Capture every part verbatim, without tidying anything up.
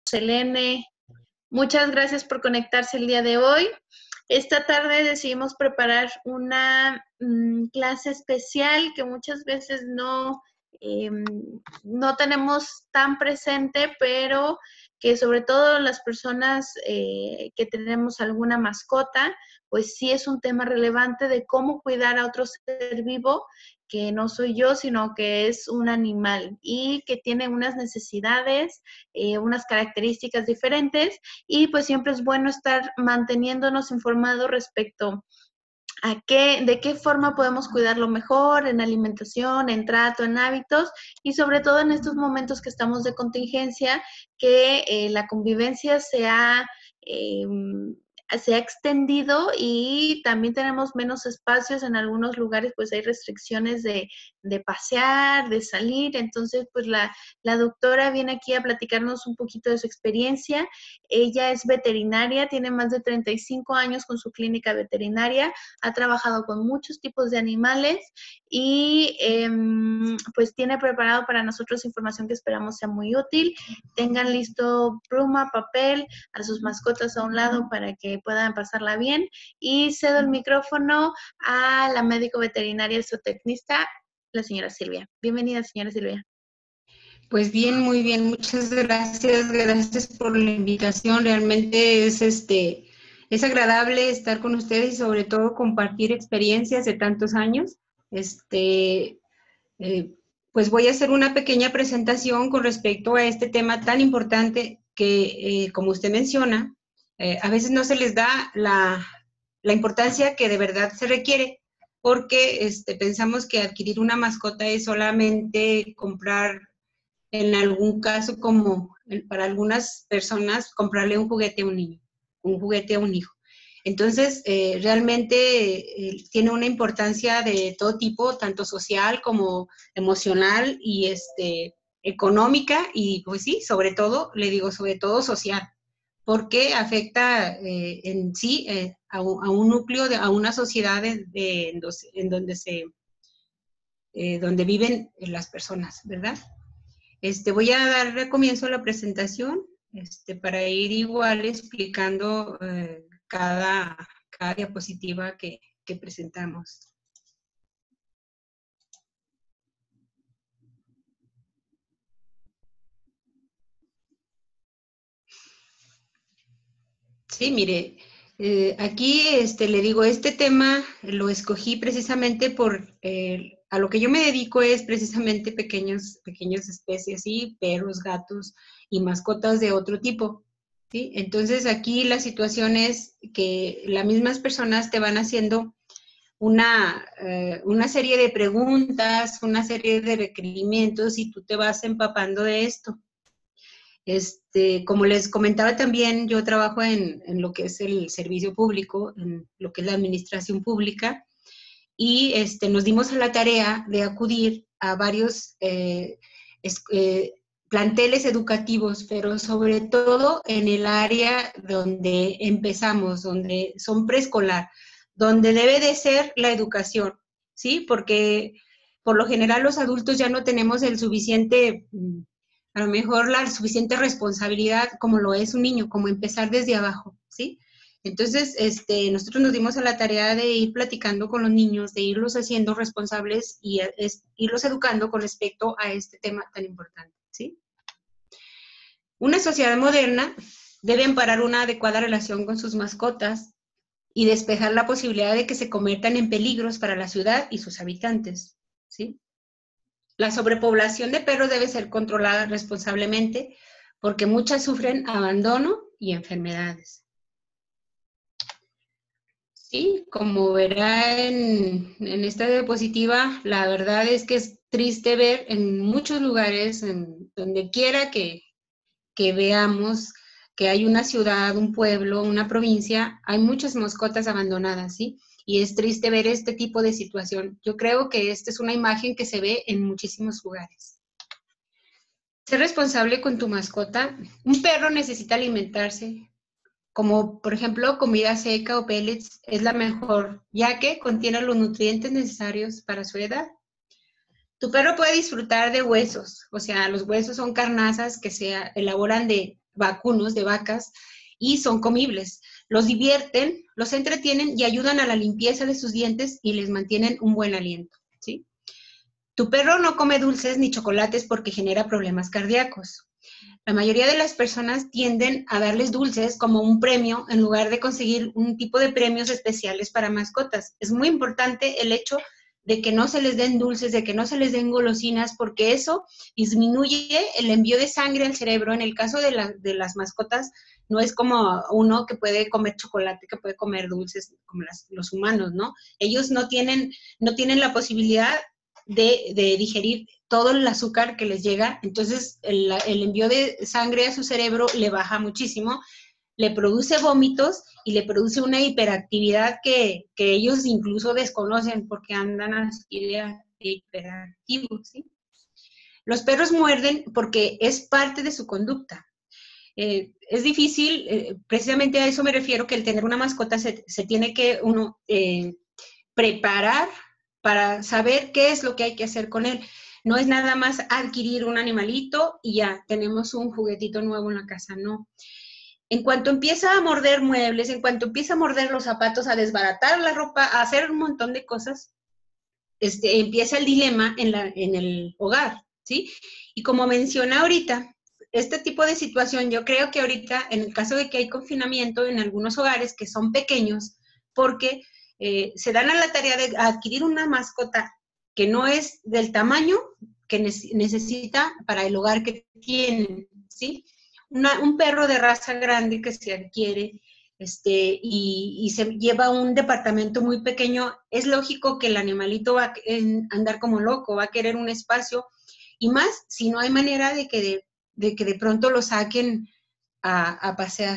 Selene, muchas gracias por conectarse el día de hoy. Esta tarde decidimos preparar una mmm, clase especial que muchas veces no, eh, no tenemos tan presente, pero que sobre todo las personas eh, que tenemos alguna mascota, pues sí es un tema relevante de cómo cuidar a otro ser vivo que no soy yo, sino que es un animal y que tiene unas necesidades, eh, unas características diferentes, y pues siempre es bueno estar manteniéndonos informados respecto a qué, de qué forma podemos cuidarlo mejor en alimentación, en trato, en hábitos, y sobre todo en estos momentos que estamos de contingencia, que eh, la convivencia sea... Eh, se ha extendido y también tenemos menos espacios en algunos lugares, pues hay restricciones de, de pasear, de salir. Entonces pues la, la doctora viene aquí a platicarnos un poquito de su experiencia. Ella es veterinaria, tiene más de treinta y cinco años con su clínica veterinaria, ha trabajado con muchos tipos de animales y eh, pues tiene preparado para nosotros información que esperamos sea muy útil. Tengan listo pluma, papel, a sus mascotas a un lado para que puedan pasarla bien, y cedo el micrófono a la médico veterinaria zootecnista, la señora Silvia. Bienvenida, señora Silvia. Pues bien, muy bien, muchas gracias, gracias por la invitación. Realmente es este es agradable estar con ustedes y sobre todo compartir experiencias de tantos años. Este, eh, pues voy a hacer una pequeña presentación con respecto a este tema tan importante que, eh, como usted menciona, eh, a veces no se les da la, la importancia que de verdad se requiere, porque este, pensamos que adquirir una mascota es solamente comprar, en algún caso como para algunas personas, comprarle un juguete a un niño, un juguete a un hijo. Entonces, eh, realmente eh, tiene una importancia de todo tipo, tanto social como emocional y este, económica, y pues sí, sobre todo, le digo, sobre todo social, porque afecta eh, en sí eh, a, un, a, un núcleo, de, a una sociedad de, de, en, dos, en donde se, eh, donde viven las personas, ¿verdad? Este, voy a dar comienzo a la presentación este, para ir igual explicando eh, cada, cada diapositiva que, que presentamos. Sí, mire, eh, aquí este, le digo, este tema lo escogí precisamente por, eh, a lo que yo me dedico es precisamente pequeños, pequeñas especies, ¿sí? Perros, gatos y mascotas de otro tipo, ¿sí? Entonces aquí la situación es que las mismas personas te van haciendo una, eh, una serie de preguntas, una serie de requerimientos y tú te vas empapando de esto. Este, como les comentaba también, yo trabajo en, en lo que es el servicio público, en lo que es la administración pública, y este, nos dimos a la tarea de acudir a varios eh, es, eh, planteles educativos, pero sobre todo en el área donde empezamos, donde son preescolar, donde debe de ser la educación, ¿sí? Porque por lo general los adultos ya no tenemos el suficiente, a lo mejor la suficiente responsabilidad como lo es un niño, como empezar desde abajo, ¿sí? Entonces, este, nosotros nos dimos a la tarea de ir platicando con los niños, de irlos haciendo responsables y es, irlos educando con respecto a este tema tan importante, ¿sí? Una sociedad moderna debe amparar una adecuada relación con sus mascotas y despejar la posibilidad de que se conviertan en peligros para la ciudad y sus habitantes, ¿sí? La sobrepoblación de perros debe ser controlada responsablemente porque muchas sufren abandono y enfermedades. Sí, como verá en, en esta diapositiva, la verdad es que es triste ver en muchos lugares, en donde quiera que, que veamos que hay una ciudad, un pueblo, una provincia, hay muchas mascotas abandonadas, ¿sí? Y es triste ver este tipo de situación. Yo creo que esta es una imagen que se ve en muchísimos lugares. Ser responsable con tu mascota. Un perro necesita alimentarse, como por ejemplo comida seca o pellets, es la mejor, ya que contiene los nutrientes necesarios para su edad. Tu perro puede disfrutar de huesos, o sea, los huesos son carnazas que se elaboran de vacunos de vacas y son comibles. Los divierten, los entretienen y ayudan a la limpieza de sus dientes y les mantienen un buen aliento, ¿sí? Tu perro no come dulces ni chocolates porque genera problemas cardíacos. La mayoría de las personas tienden a darles dulces como un premio en lugar de conseguir un tipo de premios especiales para mascotas. Es muy importante el hecho de que no se les den dulces, de que no se les den golosinas, porque eso disminuye el envío de sangre al cerebro. En el caso de, la, de las mascotas, no es como uno que puede comer chocolate, que puede comer dulces como las, los humanos, ¿no? Ellos no tienen, no tienen la posibilidad de, de digerir todo el azúcar que les llega, entonces el, el envío de sangre a su cerebro le baja muchísimo, le produce vómitos y le produce una hiperactividad que, que ellos incluso desconocen porque andan así de, de hiperactivos, ¿sí? Los perros muerden porque es parte de su conducta. Eh, es difícil, eh, precisamente a eso me refiero, que el tener una mascota se, se tiene que uno eh, preparar para saber qué es lo que hay que hacer con él. No es nada más adquirir un animalito y ya tenemos un juguetito nuevo en la casa, no. En cuanto empieza a morder muebles, en cuanto empieza a morder los zapatos, a desbaratar la ropa, a hacer un montón de cosas, este, empieza el dilema en, la, en el hogar, ¿sí? Y como mencioné ahorita, este tipo de situación, yo creo que ahorita, en el caso de que hay confinamiento en algunos hogares que son pequeños, porque eh, se dan a la tarea de adquirir una mascota que no es del tamaño que necesita para el hogar que tienen, ¿sí? Una, un perro de raza grande que se adquiere este, y, y se lleva a un departamento muy pequeño, es lógico que el animalito va a andar como loco, va a querer un espacio, y más si no hay manera de que de, de, que de pronto lo saquen a, a pasear.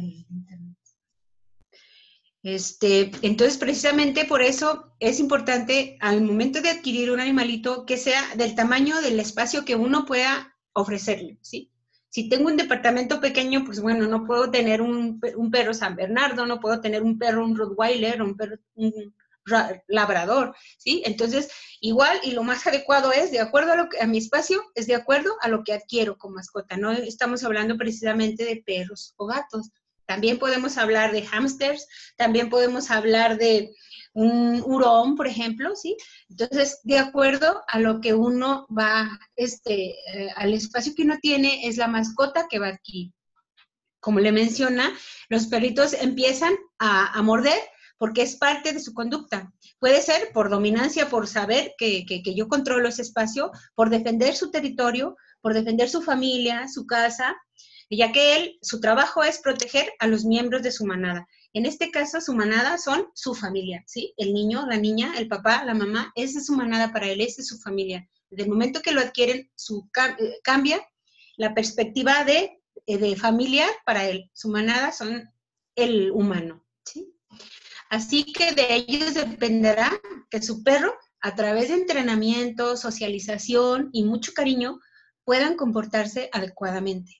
Este, entonces, precisamente por eso es importante al momento de adquirir un animalito que sea del tamaño del espacio que uno pueda ofrecerle, ¿sí? Si tengo un departamento pequeño, pues bueno, no puedo tener un, un perro San Bernardo, no puedo tener un perro, un Rottweiler, un perro, un labrador, ¿sí? Entonces, igual y lo más adecuado es, de acuerdo a, lo que, a mi espacio, es de acuerdo a lo que adquiero como mascota. No estamos hablando precisamente de perros o gatos. También podemos hablar de hámsters, también podemos hablar de un hurón, por ejemplo, ¿sí? Entonces, de acuerdo a lo que uno va, este, eh, al espacio que uno tiene, es la mascota que va a adquirir. Como le menciona, los perritos empiezan a, a morder porque es parte de su conducta. Puede ser por dominancia, por saber que, que, que yo controlo ese espacio, por defender su territorio, por defender su familia, su casa, ya que él, su trabajo es proteger a los miembros de su manada. En este caso, su manada son su familia, ¿sí? El niño, la niña, el papá, la mamá, esa es su manada para él, esa es su familia. Desde el momento que lo adquieren, su, cambia la perspectiva de, de familia para él. Su manada son el humano, ¿sí? Así que de ellos dependerá que su perro, a través de entrenamiento, socialización y mucho cariño, puedan comportarse adecuadamente.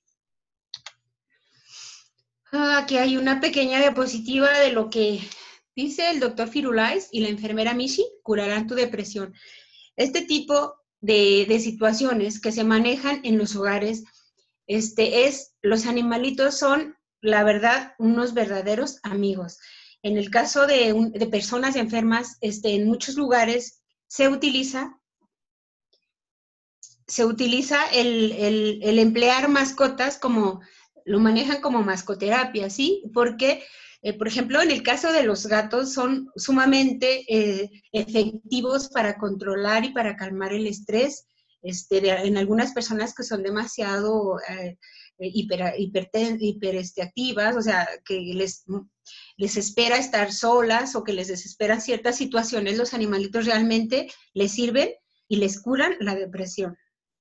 Aquí hay una pequeña diapositiva de lo que dice el doctor Firulais y la enfermera Mishi, curarán tu depresión. Este tipo de, de situaciones que se manejan en los hogares, este, es, los animalitos son, la verdad, unos verdaderos amigos. En el caso de, un, de personas enfermas, este, en muchos lugares se utiliza, se utiliza el, el, el emplear mascotas como... lo manejan como mascoterapia, ¿sí? Porque, eh, por ejemplo, en el caso de los gatos son sumamente eh, efectivos para controlar y para calmar el estrés. Este, de, en algunas personas que son demasiado eh, hiper, hiper, hiper este, activas, o sea, que les, les espera estar solas o que les desespera ciertas situaciones, los animalitos realmente les sirven y les curan la depresión.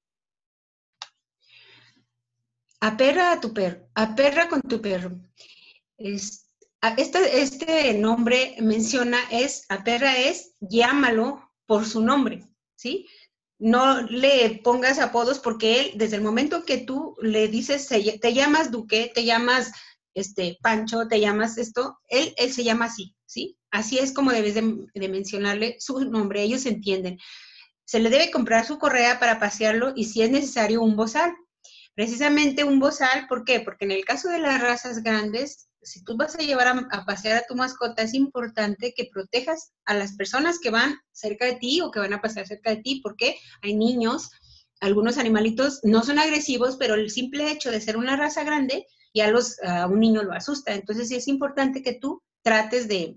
Aperra a tu perro, aperra con tu perro. Es, este, este nombre menciona es, aperra es, llámalo por su nombre, ¿sí? No le pongas apodos porque él, desde el momento que tú le dices, te llamas Duque, te llamas este, Pancho, te llamas esto, él, él se llama así, ¿sí? Así es como debes de, de mencionarle su nombre, ellos entienden. Se le debe comprar su correa para pasearlo y si es necesario un bozal. precisamente un bozal. ¿Por qué? Porque en el caso de las razas grandes, si tú vas a llevar a, a pasear a tu mascota, es importante que protejas a las personas que van cerca de ti o que van a pasar cerca de ti, porque hay niños, algunos animalitos no son agresivos, pero el simple hecho de ser una raza grande, ya los, a un niño lo asusta. Entonces sí es importante que tú trates de,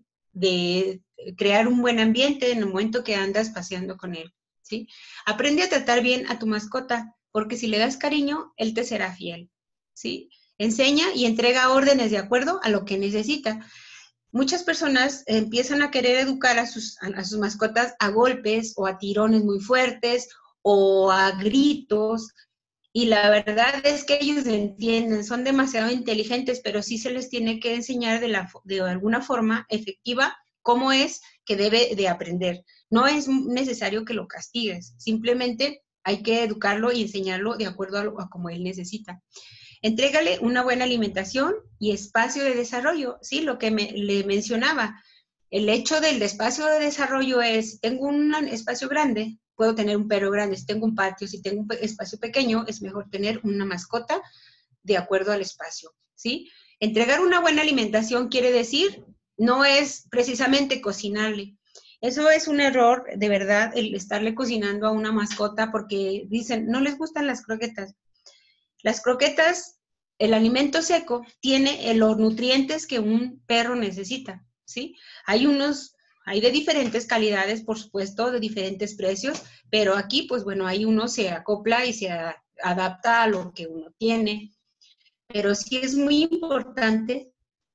de crear un buen ambiente en el momento que andas paseando con él, ¿sí? Aprende a tratar bien a tu mascota, porque si le das cariño, él te será fiel, ¿sí? Enseña y entrega órdenes de acuerdo a lo que necesita. Muchas personas empiezan a querer educar a sus, a sus mascotas a golpes o a tirones muy fuertes o a gritos, y la verdad es que ellos entienden, son demasiado inteligentes, pero sí se les tiene que enseñar de, la, de alguna forma efectiva cómo es que debe de aprender. No es necesario que lo castigues, simplemente hay que educarlo y enseñarlo de acuerdo a, lo, a como él necesita. Entrégale una buena alimentación y espacio de desarrollo, ¿sí? Lo que me, le mencionaba. El hecho del espacio de desarrollo es, tengo un espacio grande, puedo tener un perro grande. Si tengo un patio, si tengo un espacio pequeño, es mejor tener una mascota de acuerdo al espacio, ¿sí? Entregar una buena alimentación quiere decir, no es precisamente cocinarle. Eso es un error, de verdad, el estarle cocinando a una mascota, porque dicen, no les gustan las croquetas. Las croquetas, el alimento seco, tiene los nutrientes que un perro necesita, ¿sí? Hay unos, hay de diferentes calidades, por supuesto, de diferentes precios, pero aquí, pues bueno, hay uno se acopla y se a, adapta a lo que uno tiene. Pero sí es muy importante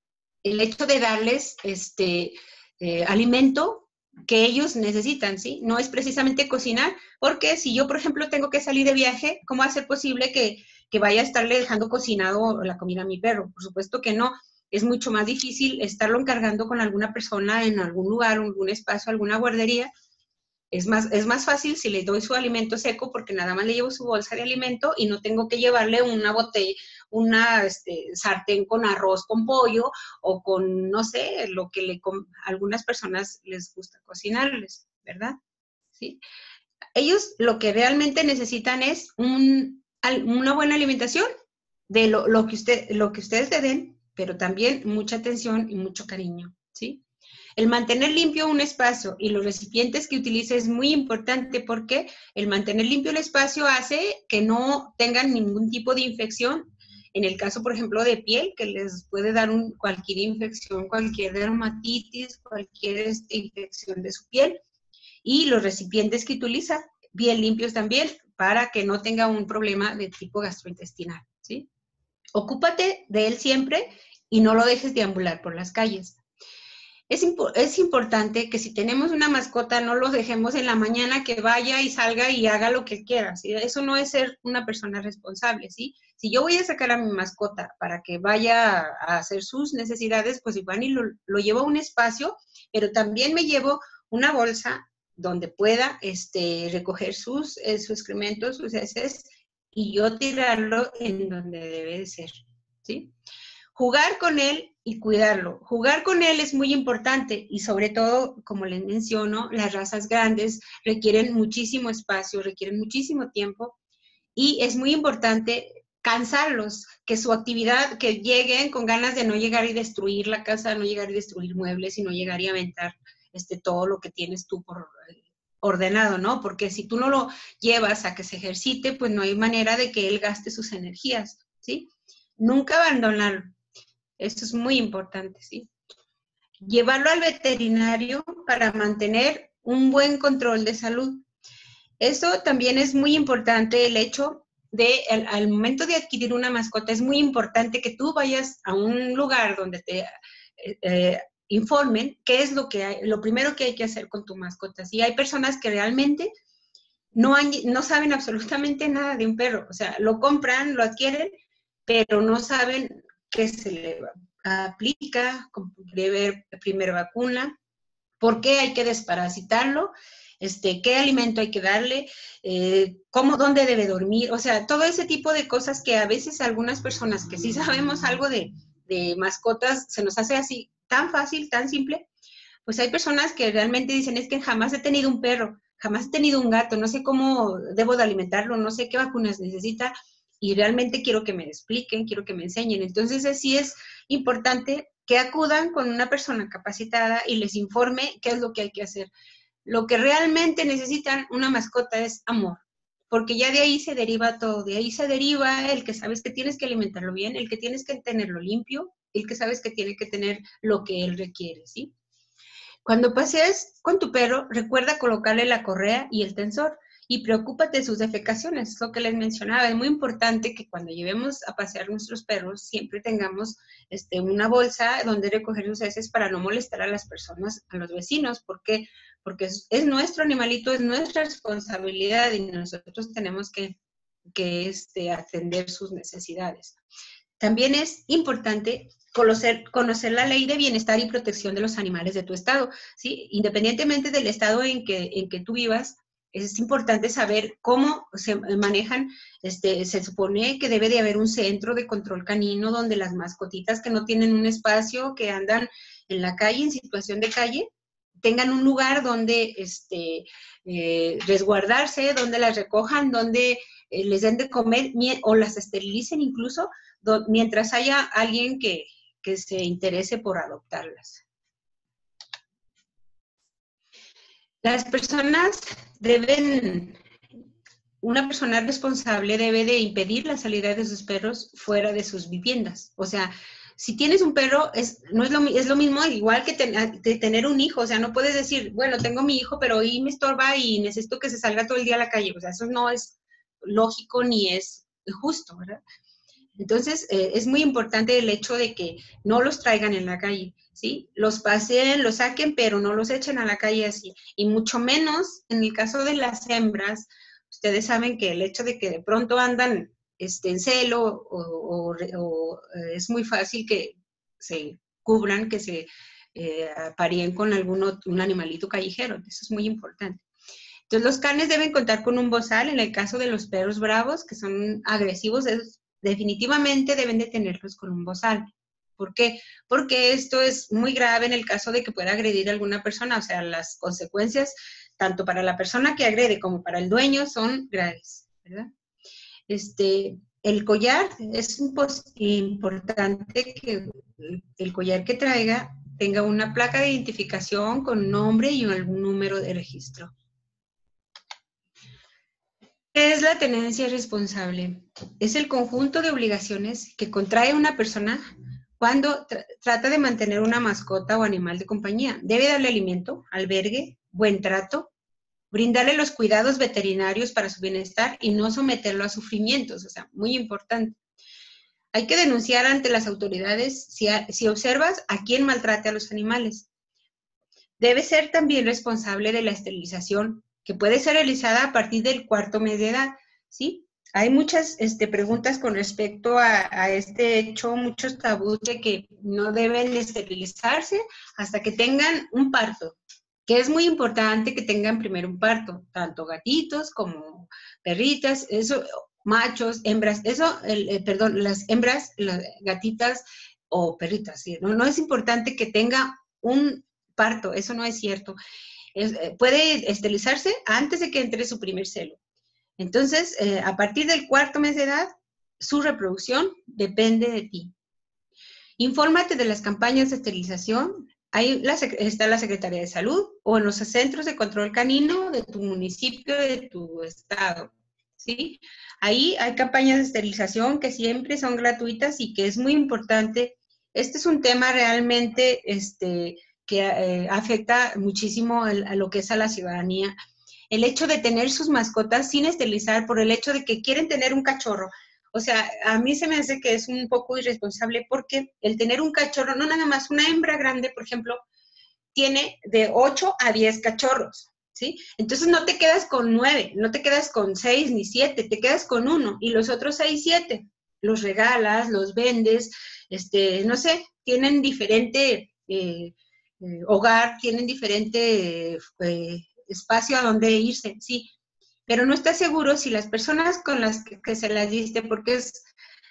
el hecho de darles este eh, alimento que ellos necesitan, ¿sí? No es precisamente cocinar, porque si yo, por ejemplo, tengo que salir de viaje, ¿cómo va a ser posible que, que vaya a estarle dejando cocinado la comida a mi perro? Por supuesto que no. Es mucho más difícil estarlo encargando con alguna persona en algún lugar, algún espacio, alguna guardería. Es más, es más fácil si le doy su alimento seco, porque nada más le llevo su bolsa de alimento y no tengo que llevarle una botella, una este, sartén con arroz con pollo o con, no sé, lo que le, a algunas personas les gusta cocinarles, ¿verdad? ¿Sí? Ellos lo que realmente necesitan es un, una buena alimentación de lo, lo, que usted, lo que ustedes le den, pero también mucha atención y mucho cariño, ¿sí? El mantener limpio un espacio y los recipientes que utilice es muy importante, porque el mantener limpio el espacio hace que no tengan ningún tipo de infección. En el caso, por ejemplo, de piel, que les puede dar un, cualquier infección, cualquier dermatitis, cualquier este, infección de su piel. Y los recipientes que utiliza, bien limpios también, para que no tenga un problema de tipo gastrointestinal, ¿sí? Ocúpate de él siempre y no lo dejes deambular por las calles. Es, impo es importante que si tenemos una mascota, no lo dejemos en la mañana que vaya y salga y haga lo que quiera, ¿sí? Eso no es ser una persona responsable, ¿sí? Si yo voy a sacar a mi mascota para que vaya a hacer sus necesidades, pues igual y lo, lo llevo a un espacio, pero también me llevo una bolsa donde pueda este, recoger sus, eh, sus excrementos, sus heces, y yo tirarlo en donde debe de ser, ¿sí? Jugar con él y cuidarlo. Jugar con él es muy importante y sobre todo, como les menciono, las razas grandes requieren muchísimo espacio, requieren muchísimo tiempo y es muy importante cansarlos, que su actividad, que lleguen con ganas de no llegar y destruir la casa, no llegar y destruir muebles, sino llegar y aventar este, todo lo que tienes tú por ordenado, ¿no? Porque si tú no lo llevas a que se ejercite, pues no hay manera de que él gaste sus energías, ¿sí? Nunca abandonarlo. Esto es muy importante, ¿sí? Llevarlo al veterinario para mantener un buen control de salud. Eso también es muy importante, el hecho de, al, al momento de adquirir una mascota, es muy importante que tú vayas a un lugar donde te eh, eh, informen qué es lo que hay, lo primero que hay que hacer con tu mascota. Si hay personas que realmente no, han, no saben absolutamente nada de un perro, o sea, lo compran, lo adquieren, pero no saben qué se le aplica, debe primera vacuna, por qué hay que desparasitarlo, este, qué alimento hay que darle, eh, cómo, dónde debe dormir, o sea, todo ese tipo de cosas que a veces algunas personas que sí sabemos algo de, de mascotas, se nos hace así tan fácil, tan simple, pues hay personas que realmente dicen, es que jamás he tenido un perro, jamás he tenido un gato, no sé cómo debo de alimentarlo, no sé qué vacunas necesita, y realmente quiero que me expliquen, quiero que me enseñen. Entonces, sí es importante que acudan con una persona capacitada y les informe qué es lo que hay que hacer. Lo que realmente necesitan una mascota es amor, porque ya de ahí se deriva todo, de ahí se deriva el que sabes que tienes que alimentarlo bien, el que tienes que tenerlo limpio, el que sabes que tiene que tener lo que él requiere, ¿sí? Cuando pasees con tu perro, recuerda colocarle la correa y el tensor y preocúpate de sus defecaciones, es lo que les mencionaba. Es muy importante que cuando llevemos a pasear nuestros perros siempre tengamos este, una bolsa donde recoger sus heces para no molestar a las personas, a los vecinos. ¿Por qué? Porque es, es nuestro animalito, es nuestra responsabilidad y nosotros tenemos que, que este, atender sus necesidades. También es importante conocer, conocer la ley de bienestar y protección de los animales de tu estado, ¿sí? Independientemente del estado en que, en que tú vivas, es importante saber cómo se manejan, este, se supone que debe de haber un centro de control canino donde las mascotitas que no tienen un espacio, que andan en la calle, en situación de calle, tengan un lugar donde este, eh, resguardarse, donde las recojan, donde eh, les den de comer o las esterilicen incluso, do, mientras haya alguien que, que se interese por adoptarlas. Las personas deben, una persona responsable debe de impedir la salida de sus perros fuera de sus viviendas. O sea, si tienes un perro, es, no es, lo, es lo mismo igual que ten, de tener un hijo. O sea, no puedes decir, bueno, tengo mi hijo, pero hoy me estorba y necesito que se salga todo el día a la calle. O sea, eso no es lógico ni es justo, ¿verdad? Entonces, eh, es muy importante el hecho de que no los traigan en la calle, ¿sí? Los paseen, los saquen, pero no los echen a la calle así. Y mucho menos en el caso de las hembras, ustedes saben que el hecho de que de pronto andan este, en celo o, o, o es muy fácil que se cubran, que se eh, apareen con algún otro, un animalito callejero. Eso es muy importante. Entonces, los canes deben contar con un bozal. En el caso de los perros bravos, que son agresivos, es, definitivamente deben de tenerlos con un bozal. ¿Por qué? Porque esto es muy grave en el caso de que pueda agredir a alguna persona. O sea, las consecuencias, tanto para la persona que agrede como para el dueño, son graves, ¿verdad? Este, el collar, es importante que el collar que traiga tenga una placa de identificación con nombre y algún número de registro. ¿Qué es la tenencia responsable? Es el conjunto de obligaciones que contrae una persona cuando tra trata de mantener una mascota o animal de compañía. Debe darle alimento, albergue, buen trato, brindarle los cuidados veterinarios para su bienestar y no someterlo a sufrimientos. O sea, muy importante. Hay que denunciar ante las autoridades si, a, si observas a quién maltrate a los animales. Debe ser también responsable de la esterilización, que puede ser realizada a partir del cuarto mes de edad, ¿sí? Hay muchas este, preguntas con respecto a, a este hecho, muchos tabús de que no deben esterilizarse hasta que tengan un parto, que es muy importante que tengan primero un parto, tanto gatitos como perritas, eso, machos, hembras, eso, el, el, perdón, las hembras, las gatitas o perritas, ¿sí? No, no es importante que tenga un parto, eso no es cierto. Es, puede esterilizarse antes de que entre su primer celo. Entonces, eh, a partir del cuarto mes de edad, su reproducción depende de ti. Infórmate de las campañas de esterilización. Ahí la, está la Secretaría de Salud o en los centros de control canino de tu municipio, de tu estado, ¿sí? Ahí hay campañas de esterilización que siempre son gratuitas y que es muy importante. Este es un tema realmente este, que eh, afecta muchísimo el, a lo que es a la ciudadanía. El hecho de tener sus mascotas sin esterilizar por el hecho de que quieren tener un cachorro. O sea, a mí se me hace que es un poco irresponsable porque el tener un cachorro, no nada más, una hembra grande, por ejemplo, tiene de ocho a diez cachorros, ¿sí? Entonces no te quedas con nueve, no te quedas con seis ni siete, te quedas con uno y los otros seis, siete. Los regalas, los vendes, este, no sé, tienen diferente eh, eh, hogar, tienen diferente eh, espacio a donde irse, sí. Pero no estás seguro si las personas con las que, que se las diste, porque es,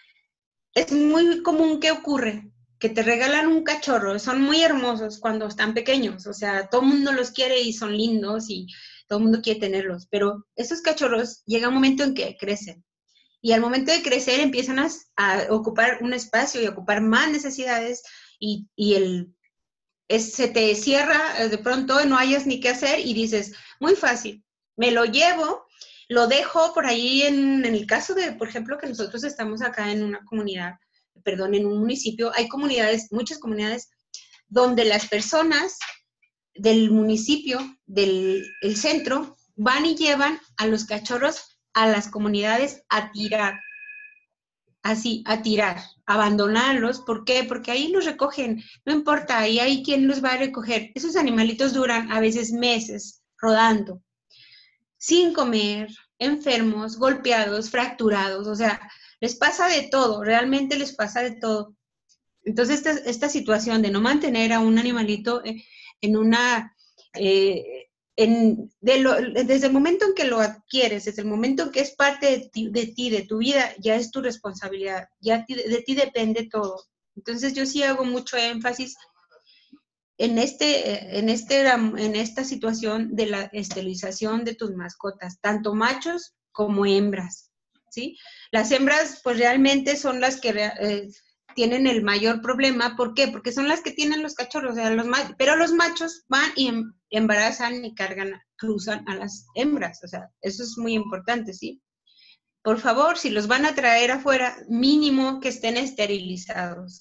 es muy común que ocurre, que te regalan un cachorro, son muy hermosos cuando están pequeños, o sea, todo el mundo los quiere y son lindos y todo el mundo quiere tenerlos, pero esos cachorros llega un momento en que crecen y al momento de crecer empiezan a, a ocupar un espacio y a ocupar más necesidades y, y el, es, se te cierra de pronto, no hayas ni qué hacer y dices, muy fácil, me lo llevo, lo dejo por ahí en, en el caso de, por ejemplo, que nosotros estamos acá en una comunidad, perdón, en un municipio, hay comunidades, muchas comunidades, donde las personas del municipio, del el centro, van y llevan a los cachorros a las comunidades a tirar, así, a tirar, abandonarlos. ¿Por qué? Porque ahí los recogen, no importa, ahí hay quien los va a recoger. Esos animalitos duran a veces meses rodando, sin comer, enfermos, golpeados, fracturados, o sea, les pasa de todo, realmente les pasa de todo. Entonces, esta, esta situación de no mantener a un animalito en una... Eh, en, de lo, desde el momento en que lo adquieres, desde el momento en que es parte de ti, de, ti, de tu vida, ya es tu responsabilidad, ya ti, de ti depende todo. Entonces, yo sí hago mucho énfasis en, este, en, este, en esta situación de la esterilización de tus mascotas, tanto machos como hembras, ¿sí? Las hembras, pues realmente son las que eh, tienen el mayor problema. ¿Por qué? Porque son las que tienen los cachorros, o sea, los machos, pero los machos van y embarazan y cargan, cruzan a las hembras, o sea, eso es muy importante, ¿sí? Por favor, si los van a traer afuera, mínimo que estén esterilizados.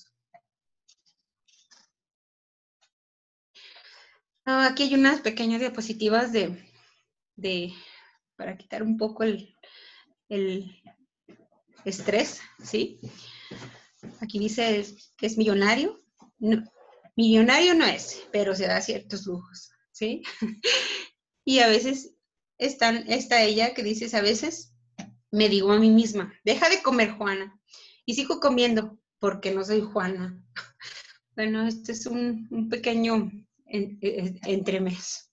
Ah, aquí hay unas pequeñas diapositivas de, de para quitar un poco el, el estrés, ¿sí? Aquí dice que es millonario. No, millonario no es, pero se da ciertos lujos, ¿sí? Y a veces están, está ella que dices, a veces me digo a mí misma, deja de comer, Juana. Y sigo comiendo porque no soy Juana. Bueno, este es un, un pequeño en, en, entremés.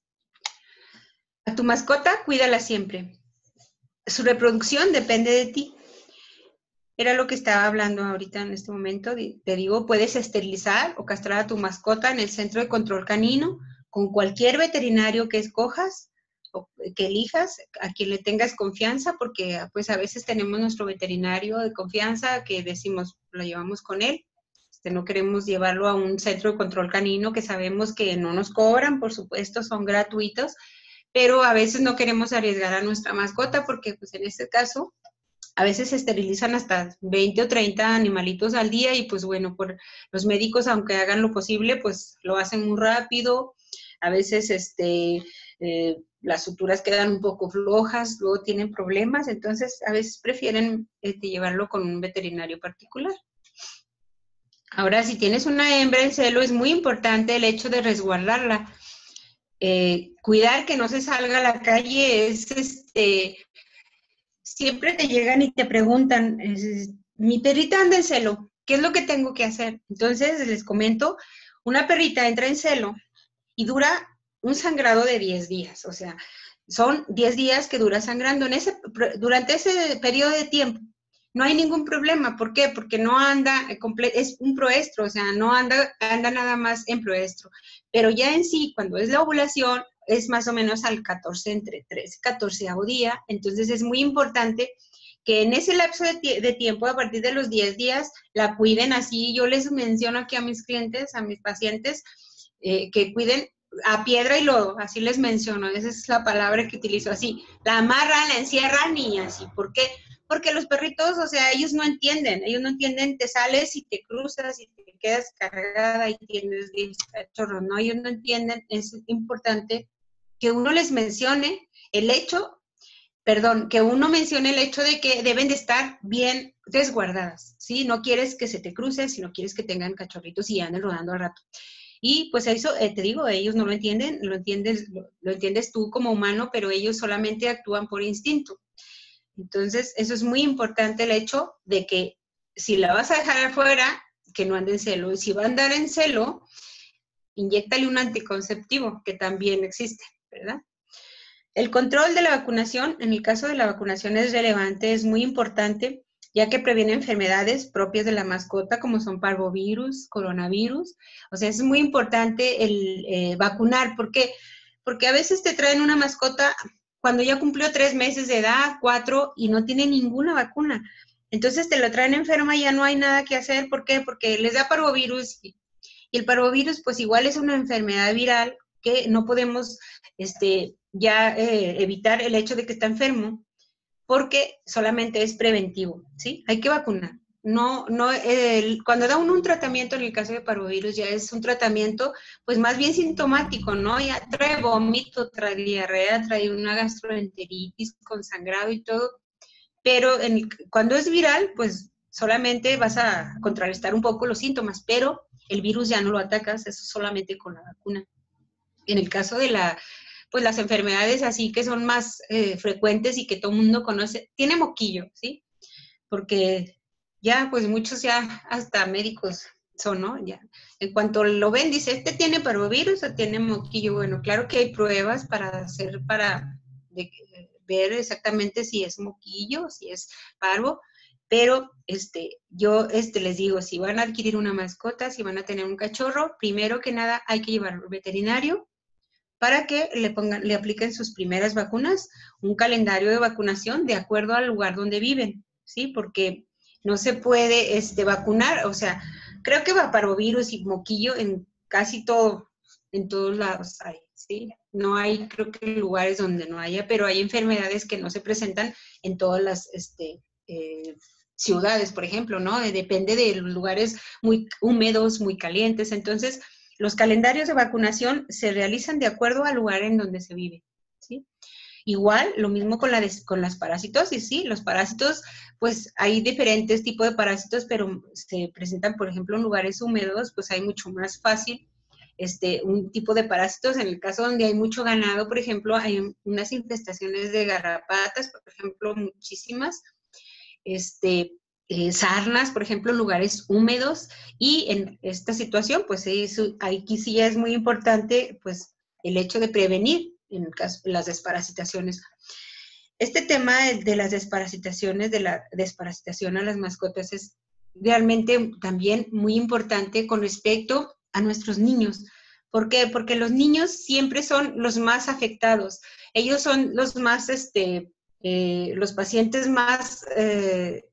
A tu mascota, cuídala siempre. Su reproducción depende de ti. Era lo que estaba hablando ahorita en este momento. Te digo, puedes esterilizar o castrar a tu mascota en el centro de control canino con cualquier veterinario que escojas o que elijas, a quien le tengas confianza, porque pues a veces tenemos nuestro veterinario de confianza que decimos, lo llevamos con él. Este, no queremos llevarlo a un centro de control canino que sabemos que no nos cobran, por supuesto, son gratuitos, pero a veces no queremos arriesgar a nuestra mascota porque pues en este caso a veces se esterilizan hasta veinte o treinta animalitos al día y pues bueno, por los médicos, aunque hagan lo posible, pues lo hacen muy rápido. A veces este, eh, las suturas quedan un poco flojas, luego tienen problemas, entonces a veces prefieren este, llevarlo con un veterinario particular. Ahora, si tienes una hembra en celo, es muy importante el hecho de resguardarla. Eh, cuidar que no se salga a la calle es este... Siempre te llegan y te preguntan, mi perrita anda en celo, ¿qué es lo que tengo que hacer? Entonces, les comento, una perrita entra en celo y dura un sangrado de diez días, o sea, son diez días que dura sangrando. En ese, durante ese periodo de tiempo no hay ningún problema. ¿Por qué? Porque no anda, es un proestro, o sea, no anda, anda nada más en proestro. Pero ya en sí, cuando es la ovulación, es más o menos al catorce, entre trece y catorce día, entonces es muy importante que en ese lapso de, de tiempo, a partir de los diez días, la cuiden así. Yo les menciono aquí a mis clientes, a mis pacientes, eh, que cuiden a piedra y lodo, así les menciono, esa es la palabra que utilizo, así, la amarran, la encierran y así. ¿Por qué? Porque los perritos, o sea, ellos no entienden, ellos no entienden, te sales y te cruzas y te quedas cargada y tienes diez cachorros, ¿no? Ellos no entienden, es importante que uno les mencione el hecho, perdón, que uno mencione el hecho de que deben de estar bien resguardadas, ¿sí? No quieres que se te crucen, sino quieres que tengan cachorritos y anden rodando al rato. Y pues eso, eh, te digo, ellos no lo entienden, lo entiendes, lo, lo entiendes tú como humano, pero ellos solamente actúan por instinto. Entonces, eso es muy importante el hecho de que si la vas a dejar afuera, que no ande en celo. Y si va a andar en celo, inyéctale un anticonceptivo, que también existe, ¿verdad? El control de la vacunación, en el caso de la vacunación es relevante, es muy importante, ya que previene enfermedades propias de la mascota, como son parvovirus, coronavirus. O sea, es muy importante el eh, vacunar. ¿Por qué? Porque a veces te traen una mascota cuando ya cumplió tres meses de edad, cuatro, y no tiene ninguna vacuna. Entonces te lo traen enferma y ya no hay nada que hacer. ¿Por qué? Porque les da parvovirus, y el parvovirus pues igual es una enfermedad viral que no podemos este, ya eh, evitar el hecho de que está enfermo, porque solamente es preventivo, ¿sí? Hay que vacunar. No, no, el, cuando da uno un tratamiento, en el caso de parvovirus, ya es un tratamiento, pues más bien sintomático, ¿no? Ya trae vómito, trae diarrea, trae una gastroenteritis con sangrado y todo, pero en, cuando es viral, pues solamente vas a contrarrestar un poco los síntomas, pero el virus ya no lo atacas, eso solamente con la vacuna. En el caso de la, pues las enfermedades así que son más eh, frecuentes y que todo el mundo conoce, tiene moquillo, ¿sí? Porque ya, pues muchos ya hasta médicos son, ¿no? Ya, en cuanto lo ven, dice, ¿este tiene parvovirus o tiene moquillo? Bueno, claro que hay pruebas para hacer, para de, ver exactamente si es moquillo, si es parvo, pero este, yo este, les digo, si van a adquirir una mascota, si van a tener un cachorro, primero que nada hay que llevarlo al veterinario para que le pongan, le apliquen sus primeras vacunas, un calendario de vacunación de acuerdo al lugar donde viven, ¿sí? Porque no se puede este, vacunar, o sea, creo que va parvovirus y moquillo en casi todo, en todos lados hay, ¿sí? No hay, creo que lugares donde no haya, pero hay enfermedades que no se presentan en todas las este, eh, ciudades, por ejemplo, ¿no? Depende de lugares muy húmedos, muy calientes, entonces los calendarios de vacunación se realizan de acuerdo al lugar en donde se vive, ¿sí? Igual, lo mismo con, la des, con las parasitosis, ¿sí? Los parásitos, pues hay diferentes tipos de parásitos, pero se presentan, por ejemplo, en lugares húmedos, pues hay mucho más fácil este, un tipo de parásitos. En el caso donde hay mucho ganado, por ejemplo, hay unas infestaciones de garrapatas, por ejemplo, muchísimas, este, eh, sarnas, por ejemplo, en lugares húmedos, y en esta situación, pues eso, aquí sí es muy importante, pues, el hecho de prevenir en el caso, las desparasitaciones. Este tema de, de las desparasitaciones, de la desparasitación a las mascotas es realmente también muy importante con respecto a nuestros niños. ¿Por qué? Porque los niños siempre son los más afectados. Ellos son los más, este, eh, los pacientes más eh,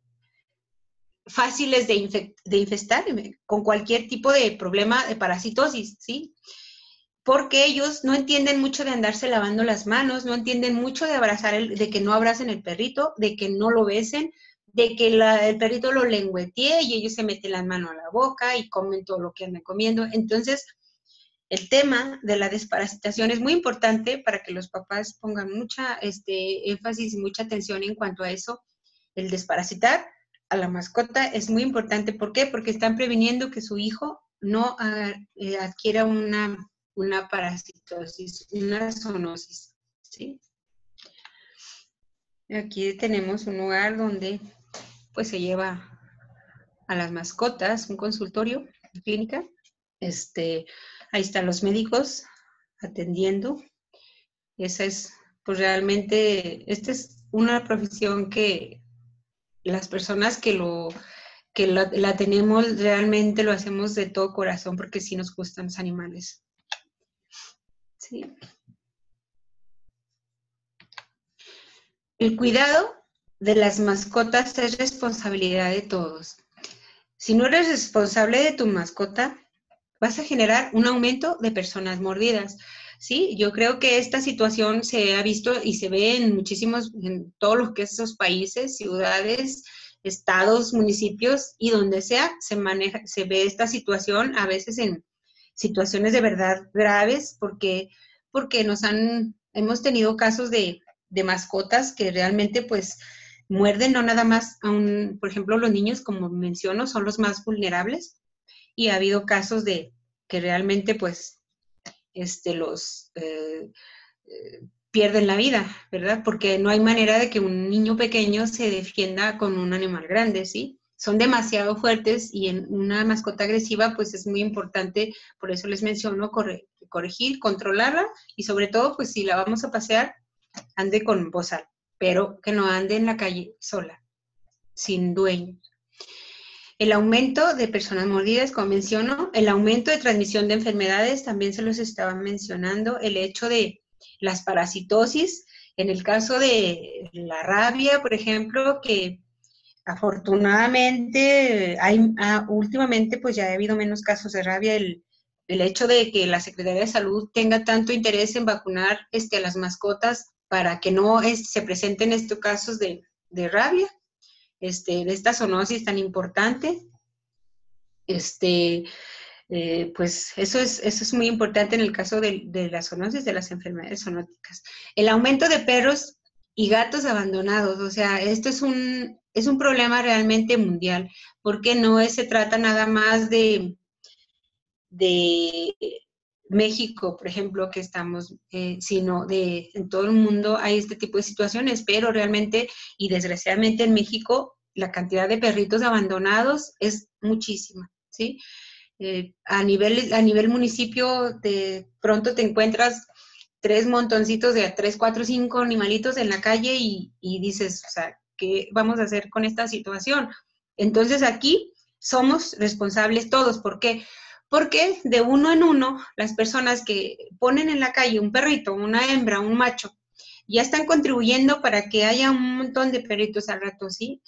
fáciles de, infect, de infestar con cualquier tipo de problema de parasitosis, ¿sí? Porque ellos no entienden mucho de andarse lavando las manos, no entienden mucho de abrazar, el, de que no abracen el perrito, de que no lo besen, de que la, el perrito lo lengüetee y ellos se meten las manos a la boca y comen todo lo que andan comiendo. Entonces, el tema de la desparasitación es muy importante para que los papás pongan mucha este, énfasis y mucha atención en cuanto a eso. El desparasitar a la mascota es muy importante. ¿Por qué? Porque están previniendo que su hijo no eh, adquiera una, una parasitosis, una zoonosis, ¿sí? Aquí tenemos un lugar donde pues se lleva a las mascotas, un consultorio, una clínica. Este, ahí están los médicos atendiendo. Esa es, pues realmente, esta es una profesión que las personas que lo que la, la tenemos realmente lo hacemos de todo corazón porque sí nos gustan los animales. Sí. El cuidado de las mascotas es responsabilidad de todos. Si no eres responsable de tu mascota, vas a generar un aumento de personas mordidas, ¿sí? Yo creo que esta situación se ha visto y se ve en muchísimos, en todos los que esos países, ciudades, estados, municipios y donde sea, se maneja, se ve esta situación a veces en situaciones de verdad graves porque, porque nos han, hemos tenido casos de, de mascotas que realmente pues muerden, no nada más a un, por ejemplo, los niños, como menciono, son los más vulnerables. Y ha habido casos de que realmente, pues, este, los eh, eh, pierden la vida, ¿verdad? Porque no hay manera de que un niño pequeño se defienda con un animal grande, ¿sí? Son demasiado fuertes y en una mascota agresiva, pues, es muy importante, por eso les menciono, corre, corregir, controlarla y sobre todo, pues, si la vamos a pasear, ande con bozal, pero que no ande en la calle sola, sin dueño. El aumento de personas mordidas, como menciono, el aumento de transmisión de enfermedades, también se los estaba mencionando, el hecho de las parasitosis, En el caso de la rabia, por ejemplo, que afortunadamente hay, ah, últimamente pues ya ha habido menos casos de rabia, el, el hecho de que la Secretaría de Salud tenga tanto interés en vacunar este, a las mascotas para que no es, se presenten estos casos de, de rabia, este, de esta zoonosis tan importante, este, eh, pues eso es, eso es muy importante en el caso de, de las zoonosis, de las enfermedades zoonóticas. El aumento de perros y gatos abandonados, o sea, esto es un, es un problema realmente mundial, porque no es, se trata nada más de, de México, por ejemplo, que estamos, eh, sino de en todo el mundo hay este tipo de situaciones, pero realmente y desgraciadamente en México la cantidad de perritos abandonados es muchísima, ¿sí? Eh, a, nivel, a nivel municipio, de pronto te encuentras tres montoncitos de tres, cuatro, cinco animalitos en la calle y, y dices, o sea, ¿qué vamos a hacer con esta situación? Entonces aquí somos responsables todos. ¿Por qué? Porque de uno en uno, las personas que ponen en la calle un perrito, una hembra, un macho, ya están contribuyendo para que haya un montón de perritos al rato, ¿sí?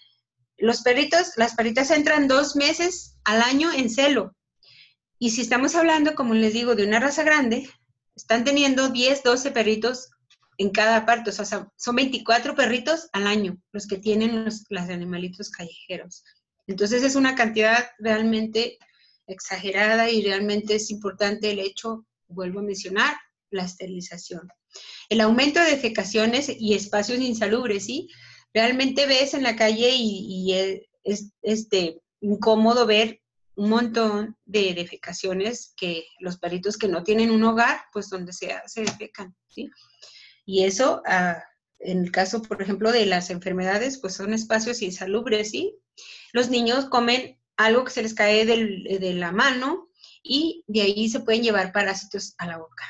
Los perritos, las perritas entran dos meses al año en celo. Y si estamos hablando, como les digo, de una raza grande, están teniendo diez, doce perritos en cada parte. O sea, son veinticuatro perritos al año los que tienen los, los animalitos callejeros. Entonces es una cantidad realmente exagerada y realmente es importante el hecho, vuelvo a mencionar, la esterilización. El aumento de defecaciones y espacios insalubres, ¿sí? Realmente ves en la calle y, y es, es este, incómodo ver un montón de defecaciones que los perritos que no tienen un hogar, pues donde se, se defecan, ¿sí? Y eso, ah, en el caso, por ejemplo, de las enfermedades, pues son espacios insalubres, ¿sí? Los niños comen algo que se les cae del, de la mano y de ahí se pueden llevar parásitos a la boca.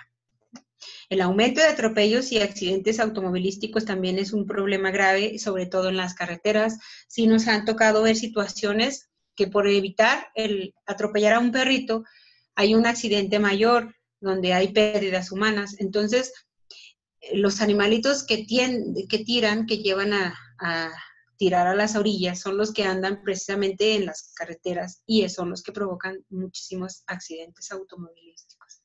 El aumento de atropellos y accidentes automovilísticos también es un problema grave, sobre todo en las carreteras. Sí nos han tocado ver situaciones que por evitar el atropellar a un perrito hay un accidente mayor donde hay pérdidas humanas. Entonces, los animalitos que, tien, que tiran, que llevan a, a tirar a las orillas, son los que andan precisamente en las carreteras y son los que provocan muchísimos accidentes automovilísticos.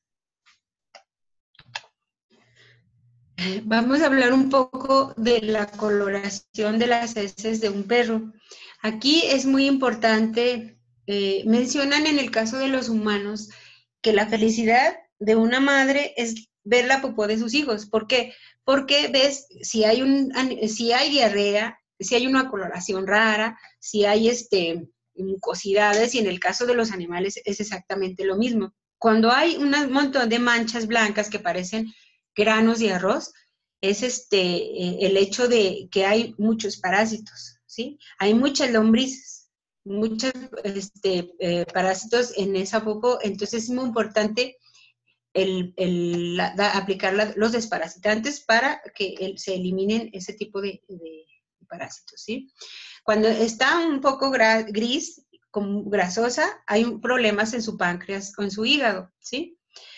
Vamos a hablar un poco de la coloración de las heces de un perro. Aquí es muy importante, eh, mencionan en el caso de los humanos que la felicidad de una madre es ver la popó de sus hijos. ¿Por qué? Porque ves, si hay, un, si hay diarrea, si hay una coloración rara, si hay este, mucosidades, y en el caso de los animales es exactamente lo mismo. Cuando hay un montón de manchas blancas que parecen granos de arroz, es este, eh, el hecho de que hay muchos parásitos, ¿sí? Hay muchas lombrices, muchos este, eh, parásitos en esa popó, entonces es muy importante el, el, la, la, aplicar la, los desparasitantes para que el, se eliminen ese tipo de, de parásitos, ¿sí? Cuando está un poco gra, gris, como grasosa, hay problemas en su páncreas o en su hígado, ¿sí?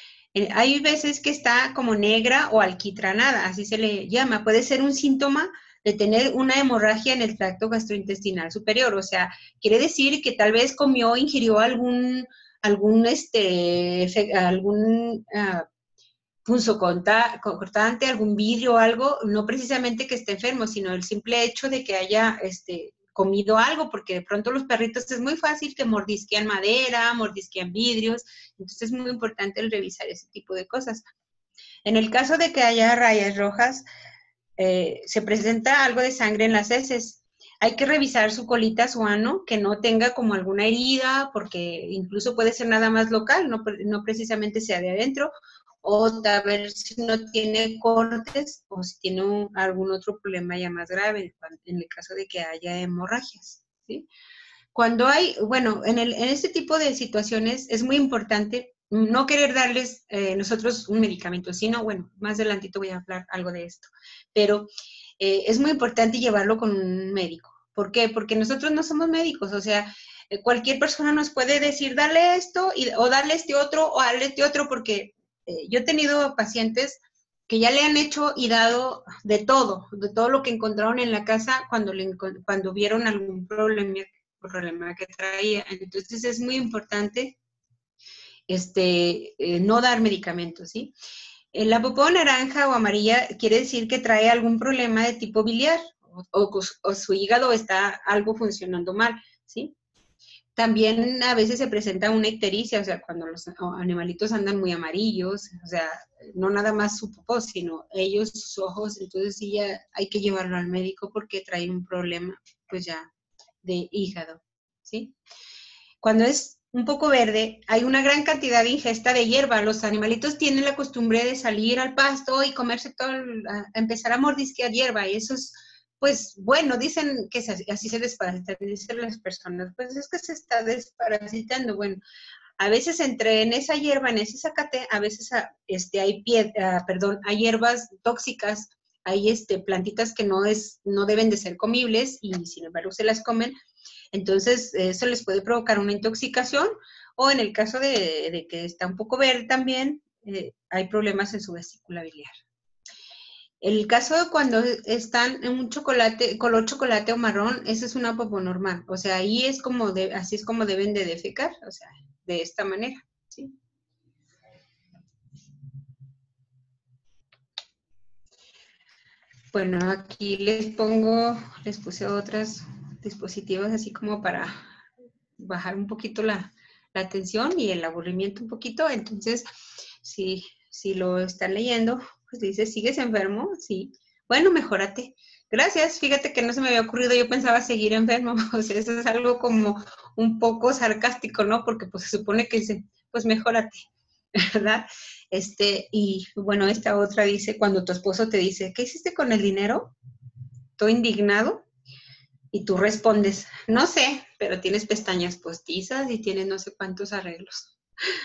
Hay veces que está como negra o alquitranada, así se le llama. Puede ser un síntoma de tener una hemorragia en el tracto gastrointestinal superior. O sea, quiere decir que tal vez comió, ingirió algún, algún, este, algún uh, punzocortante, algún vidrio o algo, no precisamente que esté enfermo, sino el simple hecho de que haya este, comido algo, porque de pronto los perritos es muy fácil que mordisquean madera, mordisquean vidrios, entonces es muy importante el revisar ese tipo de cosas. En el caso de que haya rayas rojas, eh, se presenta algo de sangre en las heces. Hay que revisar su colita, su ano, que no tenga como alguna herida, porque incluso puede ser nada más local, no, no precisamente sea de adentro, o a ver si no tiene cortes o si tiene un, algún otro problema ya más grave, en el caso de que haya hemorragias, ¿sí? Cuando hay, bueno, en, el, en este tipo de situaciones es muy importante no querer darles eh, nosotros un medicamento, sino, bueno, más adelantito voy a hablar algo de esto, pero eh, es muy importante llevarlo con un médico. ¿Por qué? Porque nosotros no somos médicos, o sea, eh, cualquier persona nos puede decir, dale esto, y, o dale este otro, o dale este otro, porque eh, yo he tenido pacientes que ya le han hecho y dado de todo, de todo lo que encontraron en la casa cuando, le, cuando vieron algún problema, problema que traía. Entonces es muy importante este, eh, no dar medicamentos, ¿sí? La popó naranja o amarilla quiere decir que trae algún problema de tipo biliar o, o, o su hígado está algo funcionando mal, ¿sí? También a veces se presenta una ictericia, o sea, cuando los animalitos andan muy amarillos, o sea, no nada más su popó, sino ellos, sus ojos, entonces sí ya hay que llevarlo al médico porque trae un problema, pues ya, de hígado, ¿sí? Cuando es un poco verde, hay una gran cantidad de ingesta de hierba. Los animalitos tienen la costumbre de salir al pasto y comerse todo, a empezar a mordisquear hierba, y eso es, pues, bueno, dicen que así se desparasitan, dicen las personas, pues es que se está desparasitando. Bueno, a veces entre en esa hierba, en ese zacate, a veces este, hay, piedra, perdón, hay hierbas tóxicas, hay este, plantitas que no, es, no deben de ser comibles y sin embargo se las comen. Entonces, eso les puede provocar una intoxicación o en el caso de, de que está un poco verde también, eh, hay problemas en su vesícula biliar. El caso de cuando están en un chocolate, color chocolate o marrón, esa es una popó normal. O sea, ahí es como, de, así es como deben de defecar, o sea, de esta manera, ¿sí? Bueno, aquí les pongo, les puse otros dispositivos así como para bajar un poquito la, la tensión y el aburrimiento un poquito. Entonces, si, si lo están leyendo, pues dice, ¿sigues enfermo? Sí. Bueno, mejórate. Gracias, fíjate que no se me había ocurrido, yo pensaba seguir enfermo. O sea, eso es algo como un poco sarcástico, ¿no? Porque pues se supone que dice, pues mejórate, ¿verdad? Este, y bueno, esta otra dice, cuando tu esposo te dice, ¿qué hiciste con el dinero? ¿Estoy indignado? Y tú respondes, no sé, pero tienes pestañas postizas y tienes no sé cuántos arreglos.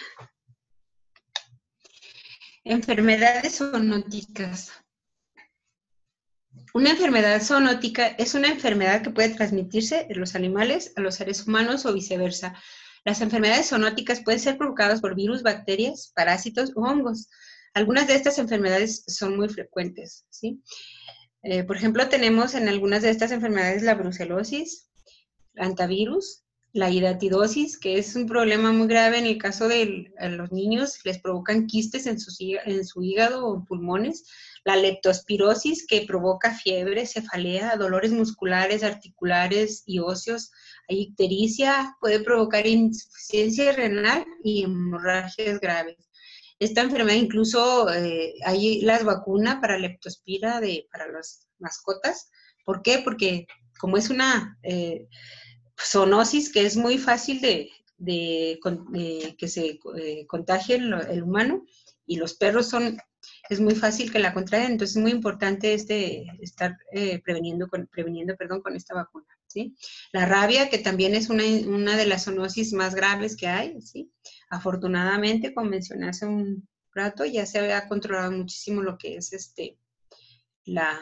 Enfermedades zoonóticas. Una enfermedad zoonótica es una enfermedad que puede transmitirse de los animales a los seres humanos o viceversa. Las enfermedades zoonóticas pueden ser provocadas por virus, bacterias, parásitos o hongos. Algunas de estas enfermedades son muy frecuentes, ¿sí? Eh, por ejemplo, tenemos en algunas de estas enfermedades la brucelosis, antivirus, la hidatidosis, que es un problema muy grave en el caso de los niños, les provocan quistes en, sus, en su hígado o pulmones, la leptospirosis, que provoca fiebre, cefalea, dolores musculares, articulares y óseos, hay ictericia, puede provocar insuficiencia renal y hemorragias graves. Esta enfermedad incluso eh, hay las vacunas para leptospira de, para las mascotas. ¿Por qué? Porque como es una eh, zoonosis que es muy fácil de, de, de que se eh, contagie el, el humano y los perros son, es muy fácil que la contraigan, entonces es muy importante este, estar eh, preveniendo, con, preveniendo perdón, con esta vacuna, ¿sí? La rabia, que también es una, una de las zoonosis más graves que hay, ¿sí? Afortunadamente, como mencioné hace un rato, ya se ha controlado muchísimo lo que es este, la,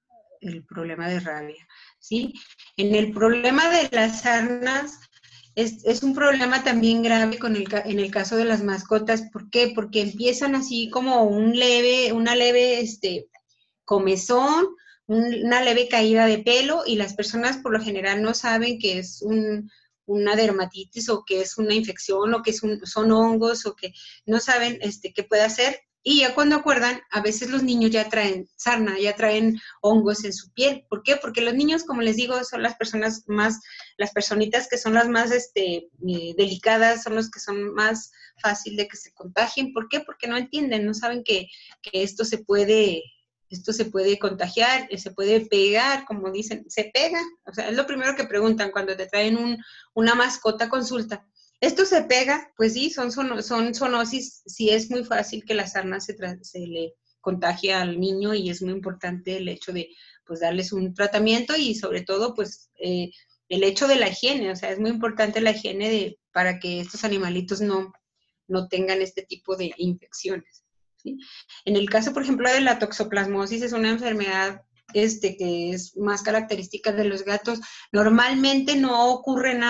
el problema de rabia, ¿sí? En el problema de las sarnas, es, es un problema también grave con el, en el caso de las mascotas. ¿Por qué? Porque empiezan así como un leve, una leve este, comezón, un, una leve caída de pelo, y las personas por lo general no saben que es un, una dermatitis o que es una infección o que es un, son hongos o que no saben este, qué puede hacer. Y ya cuando acuerdan, a veces los niños ya traen sarna, ya traen hongos en su piel. ¿Por qué? Porque los niños, como les digo, son las personas más, las personitas que son las más este, eh, delicadas, son los que son más fácil de que se contagien. ¿Por qué? Porque no entienden, no saben que, que esto se puede, esto se puede contagiar, se puede pegar, como dicen, se pega. O sea, es lo primero que preguntan cuando te traen un, una mascota a consulta. ¿Esto se pega? Pues sí, son, son, son zoonosis, sí es muy fácil que la sarna se, se le contagie al niño y es muy importante el hecho de pues darles un tratamiento y sobre todo pues eh, el hecho de la higiene, o sea, es muy importante la higiene de, para que estos animalitos no, no tengan este tipo de infecciones, ¿sí? En el caso, por ejemplo, de la toxoplasmosis, es una enfermedad este, que es más característica de los gatos. Normalmente no ocurre nada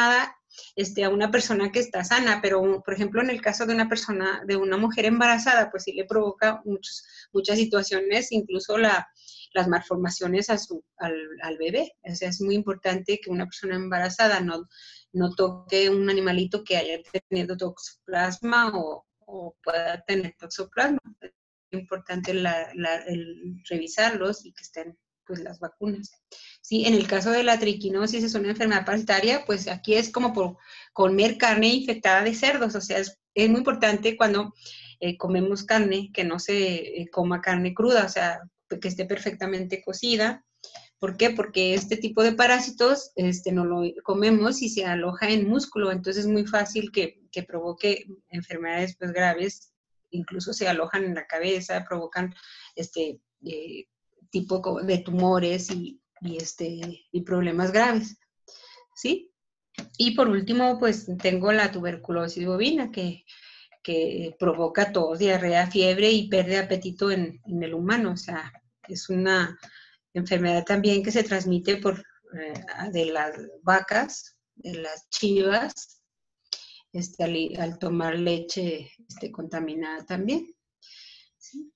este, a una persona que está sana, pero por ejemplo en el caso de una persona, de una mujer embarazada, pues sí le provoca muchos, muchas situaciones, incluso la, las malformaciones a su, al, al bebé. O sea, es muy importante que una persona embarazada no, no toque un animalito que haya tenido toxoplasma o, o pueda tener toxoplasma. Es importante la, la, el revisarlos y que estén pues las vacunas. Sí, en el caso de la triquinosis, es una enfermedad parasitaria, pues aquí es como por comer carne infectada de cerdos, o sea, es, es muy importante cuando eh, comemos carne, que no se eh, coma carne cruda, o sea, que esté perfectamente cocida. ¿Por qué? Porque este tipo de parásitos este, no lo comemos y se aloja en músculo, entonces es muy fácil que, que provoque enfermedades pues, graves, incluso se alojan en la cabeza, provocan este, eh, tipo de tumores y, y, este, y problemas graves, ¿sí? Y por último, pues tengo la tuberculosis bovina, que, que provoca tos, diarrea, fiebre y pérdida de apetito en, en el humano, o sea, es una enfermedad también que se transmite por, eh, de las vacas, de las chivas, este, al, al tomar leche este, contaminada también. ¿Sí?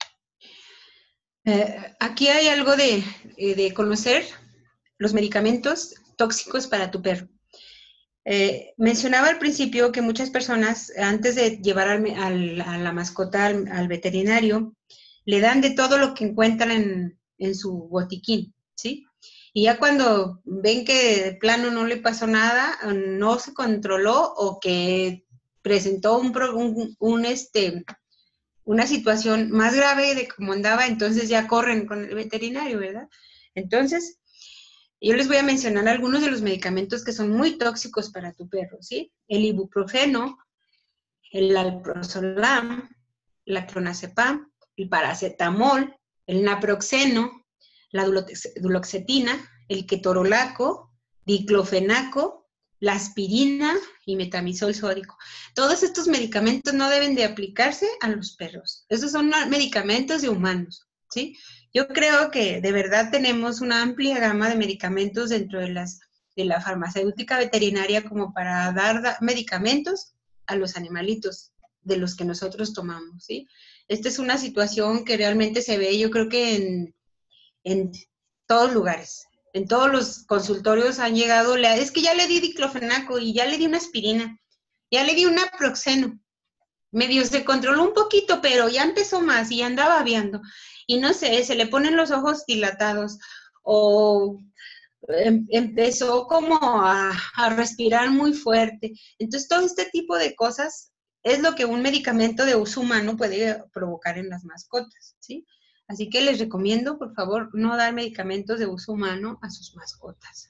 Eh, aquí hay algo de, de conocer los medicamentos tóxicos para tu perro. Eh, mencionaba al principio que muchas personas, antes de llevar al, al, a la mascota al, al veterinario, le dan de todo lo que encuentran en, en su botiquín, ¿sí? Y ya cuando ven que de plano no le pasó nada, no se controló o que presentó un, un, un este, una situación más grave de cómo andaba, entonces ya corren con el veterinario, ¿verdad? Entonces, yo les voy a mencionar algunos de los medicamentos que son muy tóxicos para tu perro, ¿sí? El ibuprofeno, el alprazolam, la clonazepam, el paracetamol, el naproxeno, la duloxetina, el ketorolaco, diclofenaco, la aspirina y metamizol sódico. Todos estos medicamentos no deben de aplicarse a los perros. Esos son medicamentos de humanos, ¿sí? Yo creo que de verdad tenemos una amplia gama de medicamentos dentro de, las, de la farmacéutica veterinaria como para dar medicamentos a los animalitos de los que nosotros tomamos, ¿sí? Esta es una situación que realmente se ve, yo creo que en, en todos lugares. En todos los consultorios han llegado, es que ya le di diclofenaco y ya le di una aspirina, ya le di un naproxeno. Medio se controló un poquito, pero ya empezó más y andaba viendo. Y no sé, se le ponen los ojos dilatados o em, empezó como a, a respirar muy fuerte. Entonces, todo este tipo de cosas es lo que un medicamento de uso humano puede provocar en las mascotas, ¿sí? Así que les recomiendo, por favor, no dar medicamentos de uso humano a sus mascotas.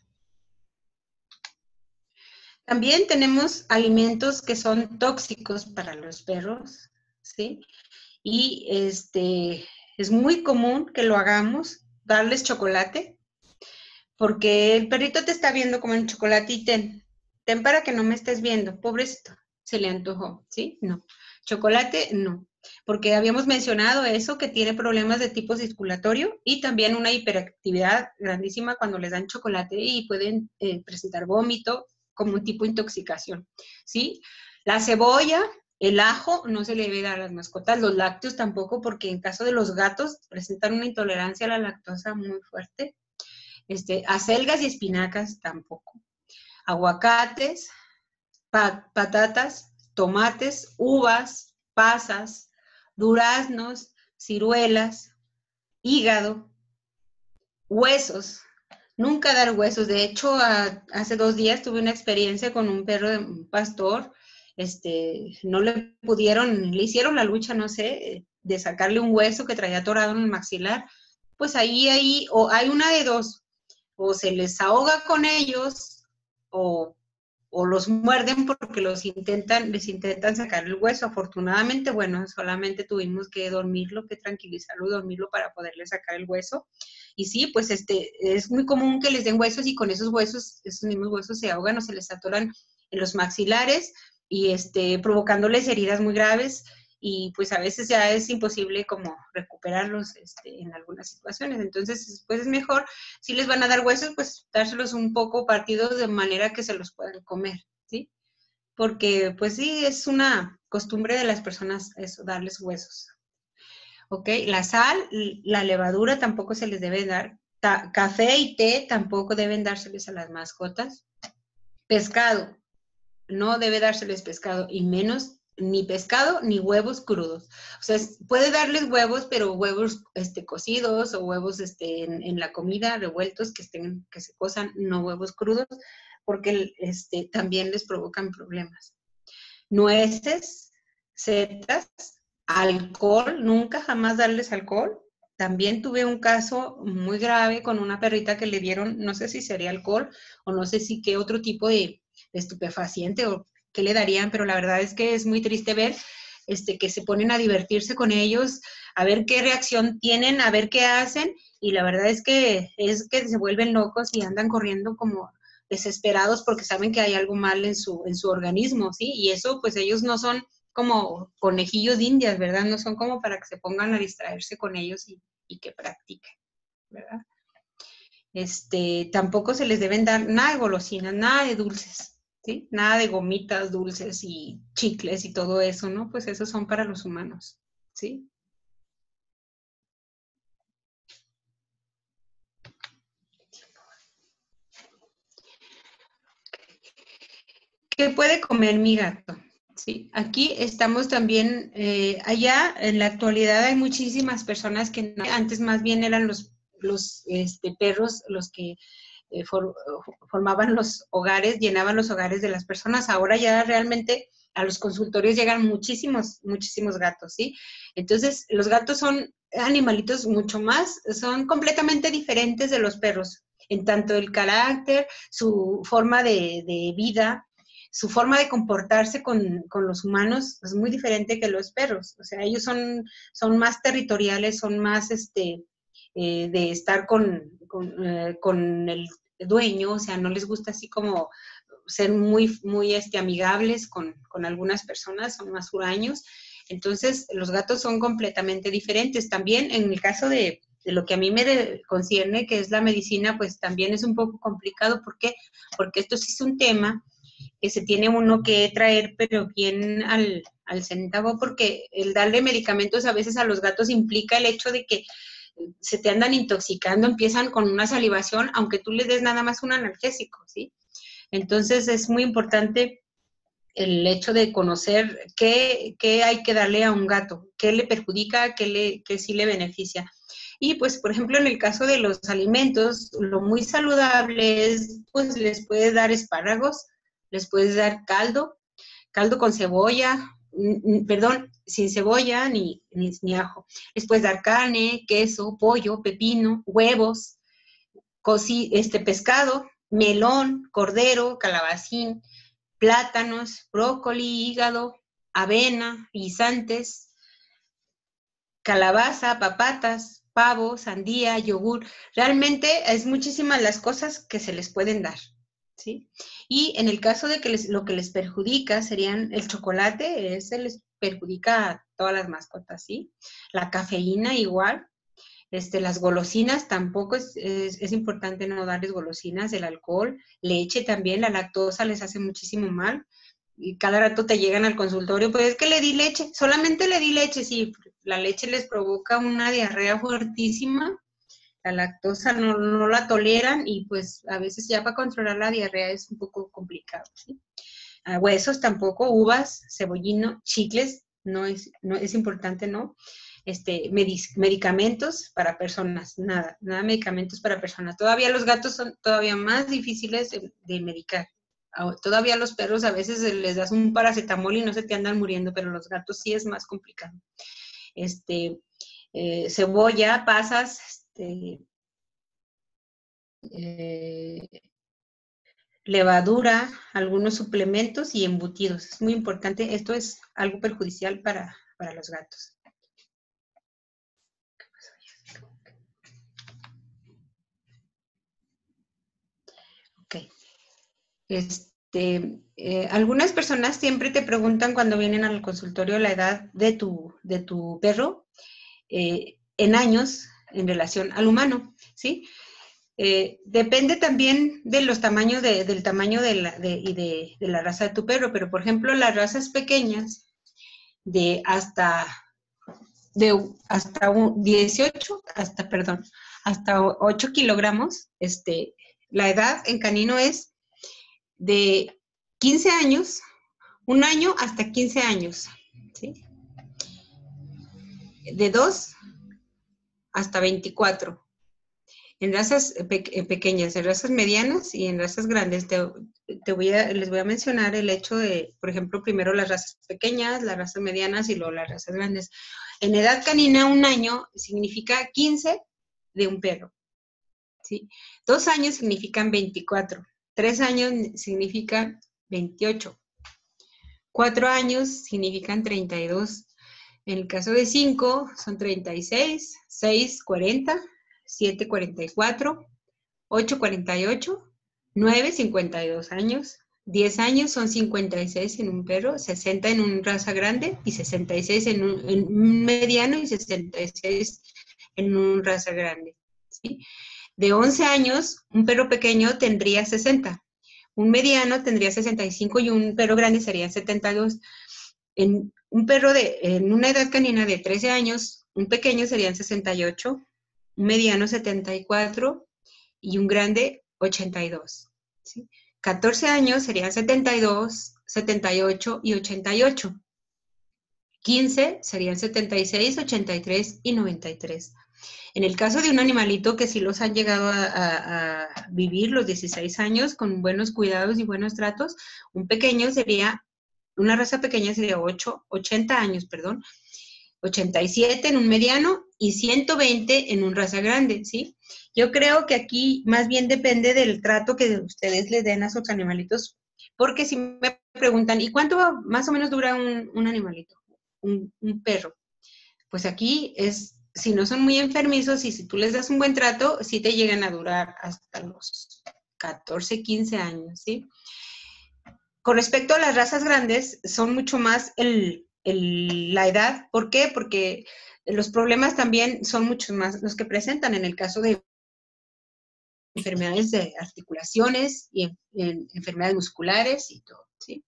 También tenemos alimentos que son tóxicos para los perros, ¿sí? Y este, es muy común que lo hagamos, darles chocolate, porque el perrito te está viendo como el chocolate y ten, ten para que no me estés viendo, pobrecito, se le antojó, ¿sí? No, chocolate no, porque habíamos mencionado eso, que tiene problemas de tipo circulatorio y también una hiperactividad grandísima cuando les dan chocolate y pueden eh, presentar vómito como un tipo de intoxicación, ¿sí? La cebolla, el ajo no se le debe dar a las mascotas, los lácteos tampoco, porque en caso de los gatos presentan una intolerancia a la lactosa muy fuerte. Este, acelgas y espinacas tampoco. Aguacates, pat patatas, tomates, uvas, pasas, duraznos, ciruelas, hígado, huesos. Nunca dar huesos. De hecho, a, hace dos días tuve una experiencia con un perro de un pastor. Este, no le pudieron, le hicieron la lucha, no sé, de sacarle un hueso que traía atorado en el maxilar. Pues ahí, ahí, o hay una de dos, o se les ahoga con ellos, o, o los muerden porque los intentan, les intentan sacar el hueso. Afortunadamente, bueno, solamente tuvimos que dormirlo, que tranquilizarlo y dormirlo para poderle sacar el hueso. Y sí, pues este, es muy común que les den huesos y con esos huesos, esos mismos huesos se ahogan o se les atoran en los maxilares y este, provocándoles heridas muy graves. Y pues a veces ya es imposible como recuperarlos este, en algunas situaciones. Entonces, pues es mejor, si les van a dar huesos, pues dárselos un poco partidos de manera que se los puedan comer, ¿sí? Porque, pues sí, es una costumbre de las personas eso, darles huesos. ¿Ok? La sal, la levadura tampoco se les debe dar. Ta- café y té tampoco deben dárseles a las mascotas. Pescado, no debe dárseles pescado, y menos ni pescado ni huevos crudos. O sea, puede darles huevos, pero huevos este, cocidos o huevos este, en, en la comida, revueltos, que, estén, que se cosan, no huevos crudos, porque este, también les provocan problemas. Nueces, setas, alcohol, nunca jamás darles alcohol. También tuve un caso muy grave con una perrita que le dieron, no sé si sería alcohol o no sé si qué otro tipo de estupefaciente o qué le darían, pero la verdad es que es muy triste ver este, que se ponen a divertirse con ellos, a ver qué reacción tienen, a ver qué hacen, y la verdad es que es que se vuelven locos y andan corriendo como desesperados porque saben que hay algo mal en su, en su organismo, ¿sí? Y eso, pues ellos no son como conejillos de indias, ¿verdad? No son como para que se pongan a distraerse con ellos y, y que practiquen, ¿verdad? Este, tampoco se les deben dar nada de golosinas, nada de dulces, ¿sí? Nada de gomitas dulces y chicles y todo eso, ¿no? Pues esos son para los humanos, ¿sí? ¿Qué puede comer mi gato? Sí, aquí estamos también, eh, allá en la actualidad hay muchísimas personas que no, antes más bien eran los, los este, perros los que eh, for, formaban los hogares, llenaban los hogares de las personas. Ahora ya realmente a los consultorios llegan muchísimos, muchísimos gatos, ¿sí? Entonces, los gatos son animalitos mucho más, son completamente diferentes de los perros, en tanto el carácter, su forma de, de vida, su forma de comportarse con, con, los humanos es muy diferente que los perros. O sea, ellos son, son más territoriales, son más este, eh, de estar con, con, eh, con el dueño, o sea, no les gusta así como ser muy, muy este, amigables con, con algunas personas, son más huraños. Entonces, los gatos son completamente diferentes. También en el caso de, de lo que a mí me de, concierne, que es la medicina, pues también es un poco complicado. ¿Por qué? Porque esto sí es un tema que se tiene uno que traer, pero bien al, al centavo, porque el darle medicamentos a veces a los gatos implica el hecho de que se te andan intoxicando, empiezan con una salivación, aunque tú les des nada más un analgésico, ¿sí? Entonces es muy importante el hecho de conocer qué, qué hay que darle a un gato, qué le perjudica, qué, le, qué sí le beneficia. Y pues, por ejemplo, en el caso de los alimentos, lo muy saludable es, pues les puedes dar espárragos, les puedes dar caldo, caldo con cebolla, perdón, sin cebolla ni, ni, ni ajo. Les puedes dar carne, queso, pollo, pepino, huevos, cocí, este, pescado, melón, cordero, calabacín, plátanos, brócoli, hígado, avena, guisantes, calabaza, papatas, pavo, sandía, yogur. Realmente es muchísimas las cosas que se les pueden dar, ¿sí? Y en el caso de que les, lo que les perjudica serían el chocolate, ese les perjudica a todas las mascotas, ¿sí? La cafeína igual. Este, las golosinas tampoco es, es, es importante no darles golosinas, el alcohol, leche también, la lactosa les hace muchísimo mal. Y cada rato te llegan al consultorio, pues es que le di leche, solamente le di leche, sí, la leche les provoca una diarrea fuertísima, la lactosa no, no la toleran y pues a veces ya para controlar la diarrea es un poco complicado, ¿sí? A huesos tampoco, uvas, cebollino, chicles, no es, no es importante, ¿no? Este, medic medicamentos para personas, nada, nada medicamentos para personas. Todavía los gatos son todavía más difíciles de, de medicar. Todavía a los perros a veces les das un paracetamol y no se te andan muriendo, pero los gatos sí es más complicado. Este, eh, cebolla, pasas, este, eh, levadura, algunos suplementos y embutidos. Es muy importante. Esto es algo perjudicial para, para los gatos. Ok. Este, eh, algunas personas siempre te preguntan cuando vienen al consultorio la edad de tu, de tu perro eh, en años en relación al humano, ¿sí? Eh, depende también de los tamaños, de, del tamaño de la, de, y de, de la raza de tu perro, pero por ejemplo las razas pequeñas de hasta, de hasta un dieciocho, hasta, perdón, hasta ocho kilogramos, este, la edad en canino es de quince años, un año hasta quince años, ¿sí? De dos hasta veinticuatro. En razas pe pequeñas, en razas medianas y en razas grandes, te, te voy a, les voy a mencionar el hecho de, por ejemplo, primero las razas pequeñas, las razas medianas y luego las razas grandes. En edad canina, un año significa quince de un perro, ¿sí? Dos años significan veinticuatro, tres años significan veintiocho, cuatro años significan treinta y dos, en el caso de cinco son treinta y seis, seis, cuarenta, siete, cuarenta y cuatro, ocho, cuarenta y ocho, nueve, cincuenta y dos años, diez años son cincuenta y seis en un perro, sesenta en un raza grande y sesenta y seis en un, en un mediano y sesenta y seis en un raza grande, ¿sí? De once años, un perro pequeño tendría sesenta, un mediano tendría sesenta y cinco y un perro grande sería setenta y dos. En un perro de, en una edad canina de trece años, un pequeño serían sesenta y ocho, un mediano setenta y cuatro y un grande ochenta y dos. ¿Sí? catorce años serían setenta y dos, setenta y ocho y ochenta y ocho. quince serían setenta y seis, ochenta y tres y noventa y tres. En el caso de un animalito que sí los han llegado a, a, a vivir los dieciséis años con buenos cuidados y buenos tratos, un pequeño sería, una raza pequeña sería ocho, ochenta años, perdón, ochenta y siete en un mediano y ciento veinte en un raza grande, ¿sí? Yo creo que aquí más bien depende del trato que ustedes le den a sus animalitos, porque si me preguntan, ¿y cuánto más o menos dura un, un animalito, un, un perro? Pues aquí es, si no son muy enfermizos y si tú les das un buen trato, sí te llegan a durar hasta los catorce, quince años, ¿sí? Con respecto a las razas grandes, son mucho más el, el, la edad. ¿Por qué? Porque los problemas también son muchos más los que presentan en el caso de enfermedades de articulaciones y en, en enfermedades musculares y todo, ¿sí?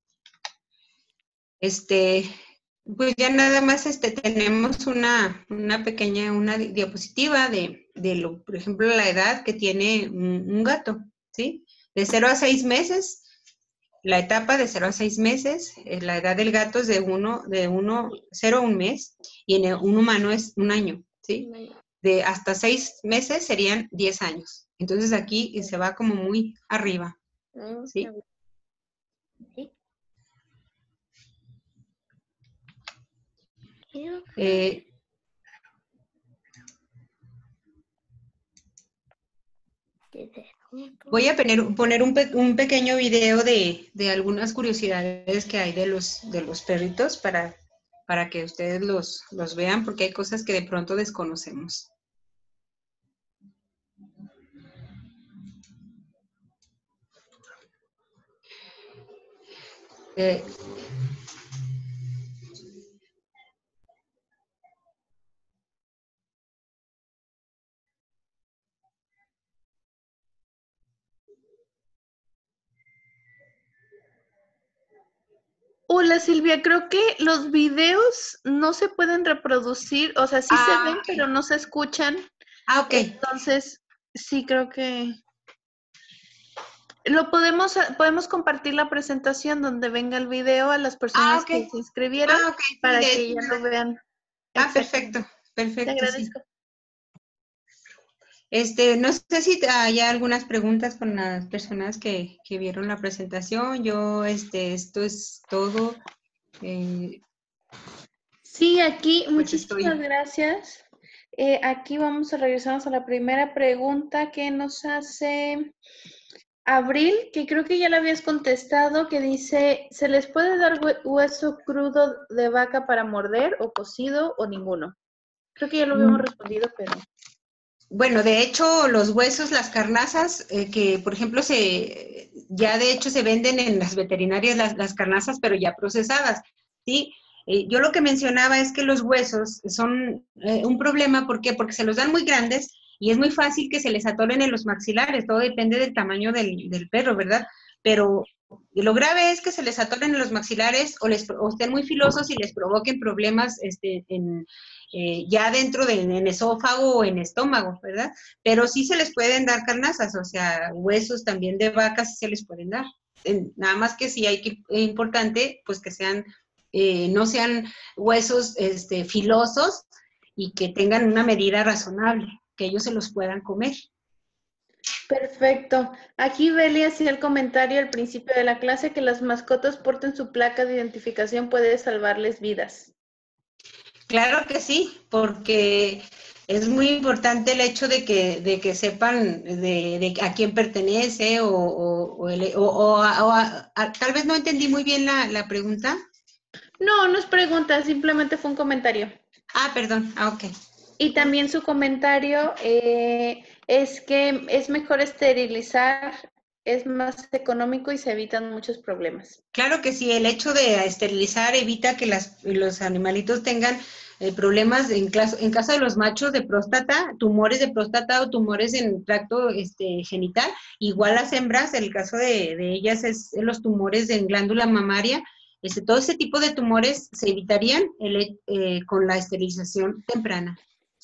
Este, pues ya nada más este, tenemos una, una pequeña una diapositiva de, de lo, por ejemplo, la edad que tiene un, un gato, ¿sí? De cero a seis meses. La etapa de cero a seis meses, la edad del gato es de uno, de uno, cero a un mes, y en un humano es un año, ¿sí? De hasta seis meses serían diez años. Entonces aquí se va como muy arriba, ¿sí? Eh, Voy a poner, poner un, pe, un pequeño video de, de algunas curiosidades que hay de los, de los perritos para, para que ustedes los, los vean, porque hay cosas que de pronto desconocemos. Eh, Hola Silvia, creo que los videos no se pueden reproducir, o sea, sí ah, se ven, okay, pero no se escuchan. Ah, ok. Entonces, sí creo que lo podemos, podemos compartir la presentación donde venga el video a las personas ah, okay, que se inscribieron ah, okay, para sí, que ya lo vean. Ah, perfecto, perfecto. Te agradezco. Sí. Este, no sé si hay algunas preguntas con las personas que, que vieron la presentación. Yo, este, esto es todo. Eh, sí, aquí, pues muchísimas estoy... gracias. Eh, aquí vamos a regresarnos a la primera pregunta que nos hace Abril, que creo que ya la habías contestado, que dice, ¿se les puede dar hueso crudo de vaca para morder o cocido o ninguno? Creo que ya lo habíamos respondido, pero... Bueno, de hecho, los huesos, las carnazas, eh, que por ejemplo, se ya de hecho se venden en las veterinarias las, las carnazas, pero ya procesadas, ¿sí? Eh, yo lo que mencionaba es que los huesos son eh, un problema, ¿por qué? Porque se los dan muy grandes y es muy fácil que se les atoren en los maxilares, todo depende del tamaño del, del perro, ¿verdad? Pero lo grave es que se les atoren en los maxilares o, les, o estén muy filosos y les provoquen problemas este, en, eh, ya dentro del en esófago o en estómago, ¿verdad? Pero sí se les pueden dar carnazas, o sea, huesos también de vacas sí se les pueden dar. En, nada más que sí hay que, es importante, pues que sean, eh, no sean huesos este, filosos y que tengan una medida razonable, que ellos se los puedan comer. Perfecto. Aquí Beli hacía el comentario al principio de la clase que las mascotas porten su placa de identificación puede salvarles vidas. Claro que sí, porque es muy importante el hecho de que, de que sepan de, de a quién pertenece o, o, o, el, o, o, a, o a, a, tal vez no entendí muy bien la, la pregunta. No, no es pregunta, simplemente fue un comentario. Ah, perdón, ah, ok. Y también su comentario eh, es que es mejor esterilizar, es más económico y se evitan muchos problemas. Claro que sí, el hecho de esterilizar evita que las, los animalitos tengan eh, problemas en, caso, en caso de los machos de próstata, tumores de próstata o tumores en el tracto este, genital. Igual las hembras, el caso de, de ellas es los tumores en glándula mamaria. Este, todo ese tipo de tumores se evitarían el, eh, con la esterilización temprana.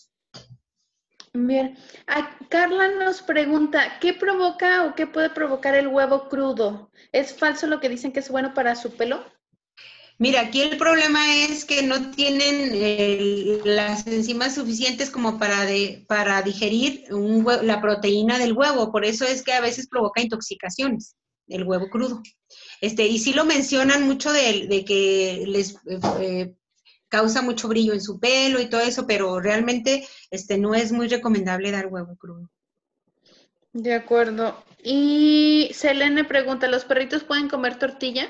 Bien, a Carla nos pregunta, ¿qué provoca o qué puede provocar el huevo crudo? ¿Es falso lo que dicen que es bueno para su pelo? Mira, aquí el problema es que no tienen el, las enzimas suficientes como para, de, para digerir un huevo, la proteína del huevo, por eso es que a veces provoca intoxicaciones, el huevo crudo. Este, y sí lo mencionan mucho de, de que les eh, causa mucho brillo en su pelo y todo eso, pero realmente este, no es muy recomendable dar huevo crudo. De acuerdo. Y Selene pregunta, ¿los perritos pueden comer tortilla?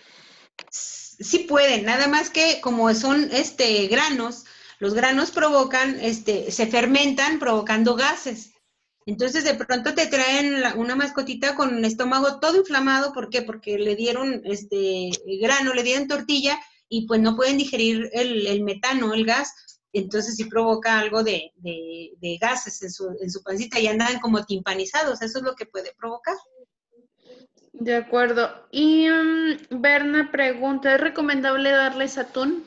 Sí pueden, nada más que como son este, granos, los granos provocan, este, se fermentan provocando gases. Entonces de pronto te traen la, una mascotita con un estómago todo inflamado, ¿por qué? Porque le dieron este grano, le dieron tortilla y pues no pueden digerir el, el metano, el gas, entonces sí provoca algo de, de, de gases en su, en su pancita y andan como timpanizados, eso es lo que puede provocar. De acuerdo. Y um, Berna pregunta, ¿es recomendable darles atún?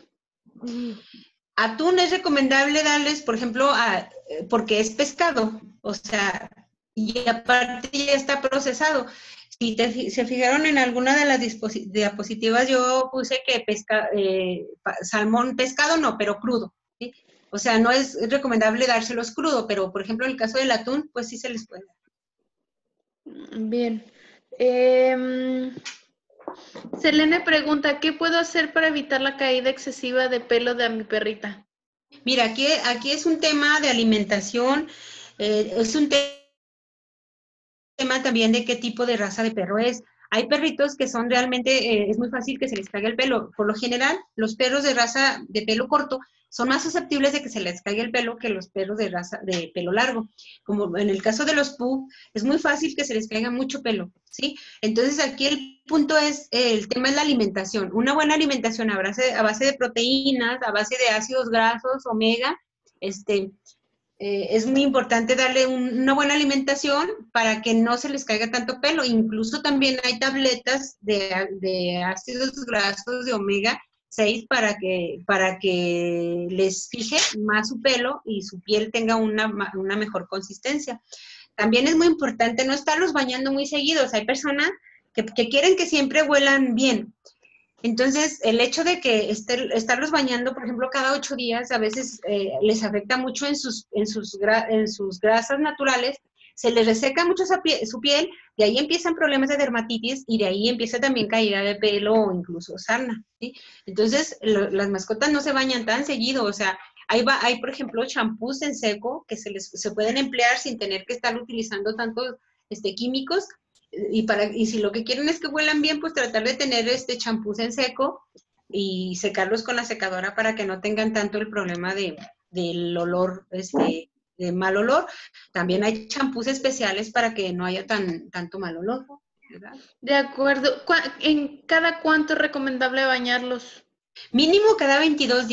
Atún es recomendable darles, por ejemplo, a, porque es pescado, o sea, y aparte ya está procesado. Si te, se fijaron en alguna de las diapositivas, yo puse que pesca, eh, salmón, pescado no, pero crudo, ¿sí? O sea, no es recomendable dárselos crudo, pero por ejemplo, en el caso del atún, pues sí se les puede dar. Bien. Eh, Selene pregunta, ¿qué puedo hacer para evitar la caída excesiva de pelo de mi perrita? Mira, aquí, aquí es un tema de alimentación, eh, es un tema tema también de qué tipo de raza de perro es. Hay perritos que son realmente, eh, es muy fácil que se les caiga el pelo. Por lo general, los perros de raza de pelo corto son más susceptibles de que se les caiga el pelo que los perros de raza de pelo largo. Como en el caso de los pug, es muy fácil que se les caiga mucho pelo, ¿sí? Entonces aquí el punto es, eh, el tema es la alimentación. Una buena alimentación a base, a base de proteínas, a base de ácidos grasos, omega, este, Eh, es muy importante darle un, una buena alimentación para que no se les caiga tanto pelo. Incluso también hay tabletas de, de ácidos grasos de omega seis para que, para que les fije más su pelo y su piel tenga una, una mejor consistencia. También es muy importante no estarlos bañando muy seguidos. Hay personas que, que quieren que siempre huelan bien. Entonces, el hecho de que esté, estarlos bañando, por ejemplo, cada ocho días, a veces eh, les afecta mucho en sus, en, sus en sus grasas naturales, se les reseca mucho su piel, su piel, de ahí empiezan problemas de dermatitis y de ahí empieza también caída de pelo o incluso sarna, ¿sí? Entonces, lo, las mascotas no se bañan tan seguido, o sea, hay, va, hay por ejemplo, champús en seco que se, les, se pueden emplear sin tener que estar utilizando tantos este, químicos. Y, para, y si lo que quieren es que huelan bien, pues tratar de tener este champús en seco y secarlos con la secadora para que no tengan tanto el problema de, del olor, este, de mal olor. También hay champús especiales para que no haya tan, tanto mal olor, ¿verdad? De acuerdo. ¿En cada cuánto es recomendable bañarlos? Mínimo cada veintidós días.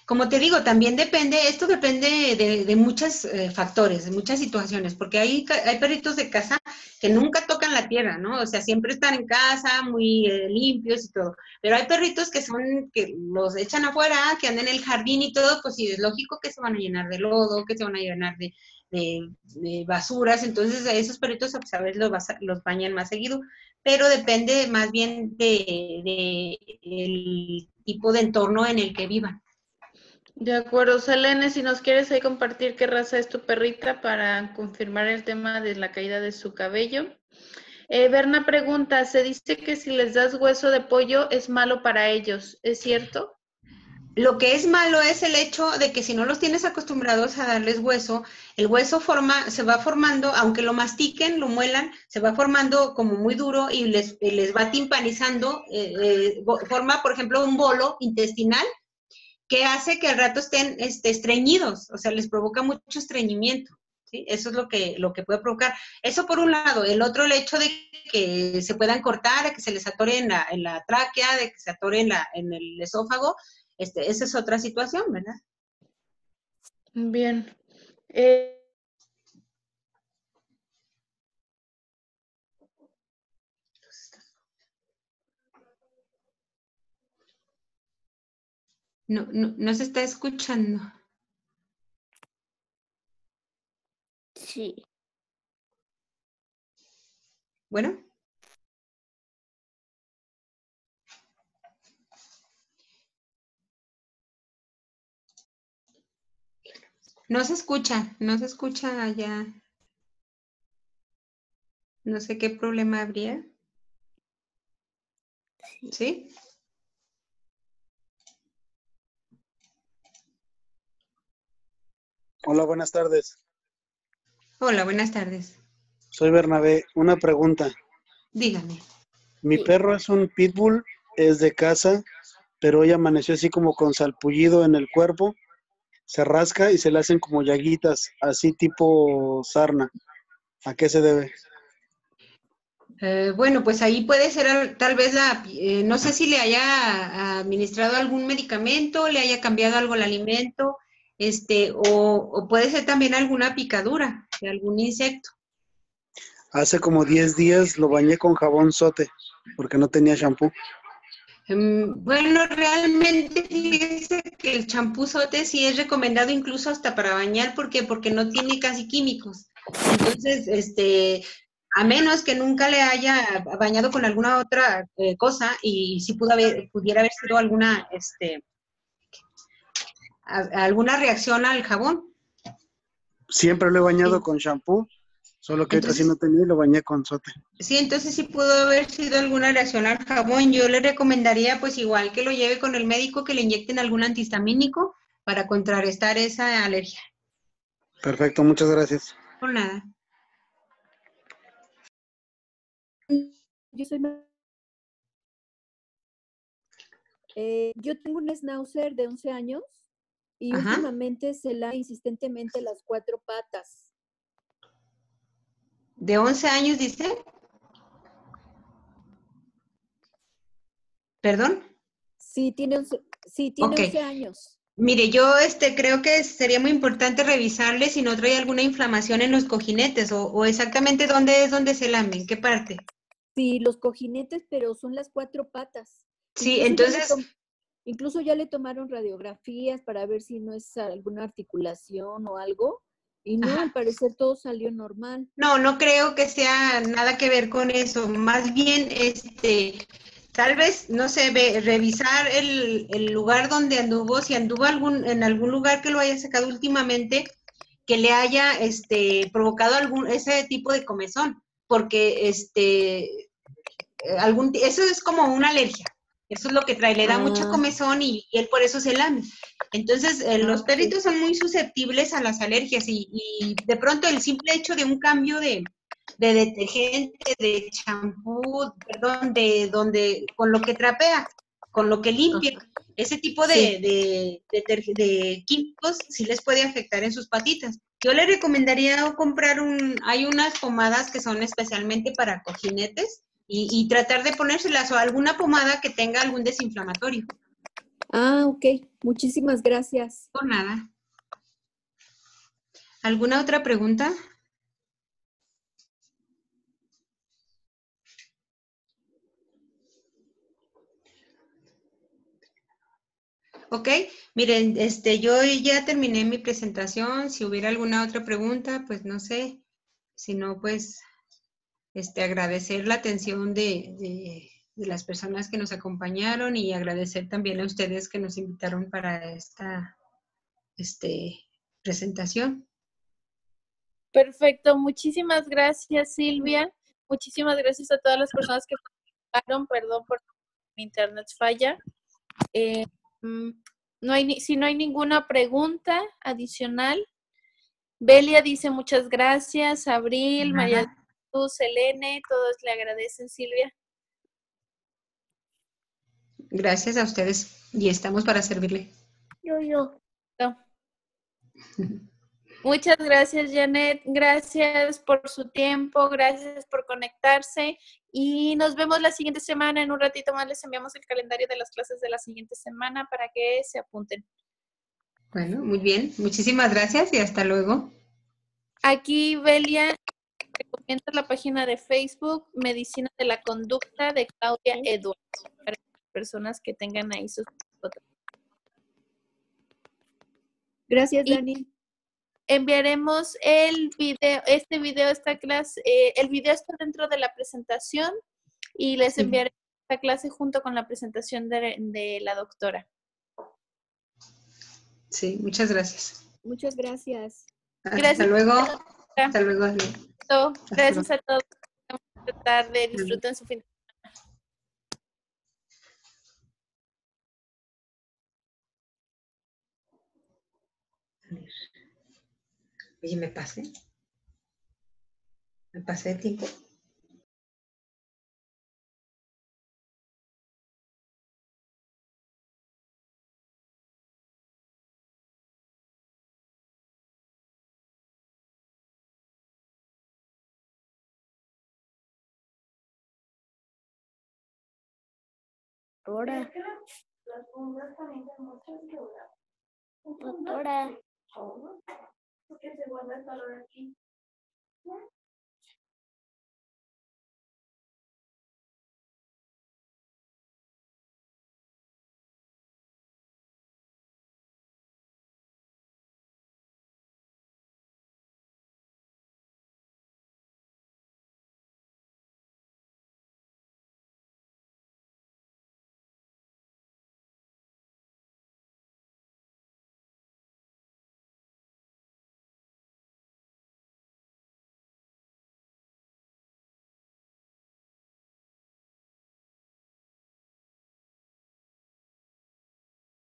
Como te digo, también depende, esto depende de, de muchos eh, factores, de muchas situaciones, porque hay, hay perritos de casa que nunca tocan la tierra, ¿no? O sea, siempre están en casa, muy eh, limpios y todo. Pero hay perritos que son, que los echan afuera, que andan en el jardín y todo, pues sí, es lógico que se van a llenar de lodo, que se van a llenar de, de, de basuras. Entonces, a esos perritos, pues, a veces los, los bañan más seguido, pero depende más bien de, de el tipo de entorno en el que vivan. De acuerdo, Selene, si nos quieres ahí compartir qué raza es tu perrita para confirmar el tema de la caída de su cabello. Eh, Berna pregunta, se dice que si les das hueso de pollo es malo para ellos, ¿es cierto? Lo que es malo es el hecho de que si no los tienes acostumbrados a darles hueso, el hueso forma, se va formando, aunque lo mastiquen, lo muelan, se va formando como muy duro y les, les va timpanizando, eh, eh, forma, por ejemplo, un bolo intestinal que hace que al rato estén este, estreñidos, o sea, les provoca mucho estreñimiento. ¿Sí? Eso es lo que, lo que puede provocar. Eso por un lado. El otro, el hecho de que se puedan cortar, de que se les atore en la, en la tráquea, de que se atore en, la, en el esófago, este, esa es otra situación, ¿verdad? Bien. Eh, No, no, no se está escuchando. Sí. Bueno. No se escucha, no se escucha allá. No sé qué problema habría. ¿Sí? Hola, buenas tardes. Hola, buenas tardes. Soy Bernabé. Una pregunta. Dígame. Mi Sí. perro es un pitbull, es de casa, pero hoy amaneció así como con salpullido en el cuerpo. Se rasca y se le hacen como llaguitas, así tipo sarna. ¿A qué se debe? Eh, bueno, pues ahí puede ser tal vez la, eh, no sé si le haya administrado algún medicamento, le haya cambiado algo el alimento, este, o, o puede ser también alguna picadura de algún insecto. Hace como diez días lo bañé con jabón sote, porque no tenía shampoo. Um, bueno, realmente fíjese que el champú sote sí es recomendado incluso hasta para bañar, ¿por qué? Porque no tiene casi químicos. Entonces, este, a menos que nunca le haya bañado con alguna otra eh, cosa y si pudo haber, pudiera haber sido alguna, este, a, a alguna reacción al jabón. Siempre lo he bañado Sí. con shampoo, solo que ahorita sí Entonces, no tenía y lo bañé con sote. sí, entonces sí pudo haber sido alguna reacción al jabón. Yo le recomendaría, pues igual que lo lleve con el médico, que le inyecten algún antihistamínico para contrarrestar esa alergia. Perfecto, muchas gracias. Por nada. Yo soy... Eh, yo tengo un schnauzer de once años y Ajá. últimamente se la insistentemente las cuatro patas. ¿De once años dice? ¿Perdón? Sí, tiene once, sí, tiene Ok. once años. Mire, yo este, creo que sería muy importante revisarle si no trae alguna inflamación en los cojinetes o, o exactamente dónde es donde se lame, en qué parte. Sí, los cojinetes, pero son las cuatro patas. Sí, Incluso ya le, entonces, tom- incluso ya le tomaron radiografías para ver si no es alguna articulación o algo. Y no, ajá. al parecer todo salió normal. No, no creo que sea nada que ver con eso. Más bien, este, tal vez, no sé, ve, revisar el, el lugar donde anduvo, si anduvo algún, en algún lugar que lo haya sacado últimamente, que le haya este, provocado algún, ese tipo de comezón, porque este, algún, eso es como una alergia. Eso es lo que trae, le da mucha Ah, comezón y, y él por eso se lame. Entonces, eh, ah, los ok. perritos son muy susceptibles a las alergias y, y de pronto el simple hecho de un cambio de, de detergente, de champú, perdón, de donde, con lo que trapea, con lo que limpia, Ajá. ese tipo de, Sí. de, de, de químicos sí les puede afectar en sus patitas. Yo le recomendaría comprar un, hay unas pomadas que son especialmente para cojinetes y, y tratar de ponérselas o alguna pomada que tenga algún desinflamatorio. Ah, ok. Muchísimas gracias. Por nada. ¿Alguna otra pregunta? Ok, miren, este, yo ya terminé mi presentación. Si hubiera alguna otra pregunta, pues no sé. Si no, pues este, agradecer la atención de, de, de las personas que nos acompañaron y agradecer también a ustedes que nos invitaron para esta este, presentación. Perfecto, muchísimas gracias, Silvia. Muchísimas gracias a todas las personas que participaron. Perdón por mi internet falla. Eh, mm, no hay, ni- si no hay ninguna pregunta adicional, Belia dice muchas gracias, Abril, María Nada. Luz, Selene, todos le agradecen, Silvia. Gracias a ustedes y estamos para servirle. Yo, yo. No. Muchas gracias, Janet. Gracias por su tiempo, gracias por conectarse y nos vemos la siguiente semana. En un ratito más les enviamos el calendario de las clases de la siguiente semana para que se apunten. Bueno, muy bien. Muchísimas gracias y hasta luego. Aquí, Belia, recomienda la página de Facebook Medicina de la Conducta de Claudia Edwards para las personas que tengan ahí sus fotos. Gracias, Y Dani. enviaremos el video, este video, esta clase, eh, el video está dentro de la presentación y les Sí. enviaré esta clase junto con la presentación de, de la doctora. Sí, muchas gracias. Muchas gracias. Hasta Gracias. luego. doctora. Hasta luego. Ale. Gracias Hasta a todos. Buenas tardes. luego. Disfruten su fin de Oye, ¿me pasé? ¿Me pasé de tiempo? Doctora. Doctora. ¿Por qué se guarda el calor aquí?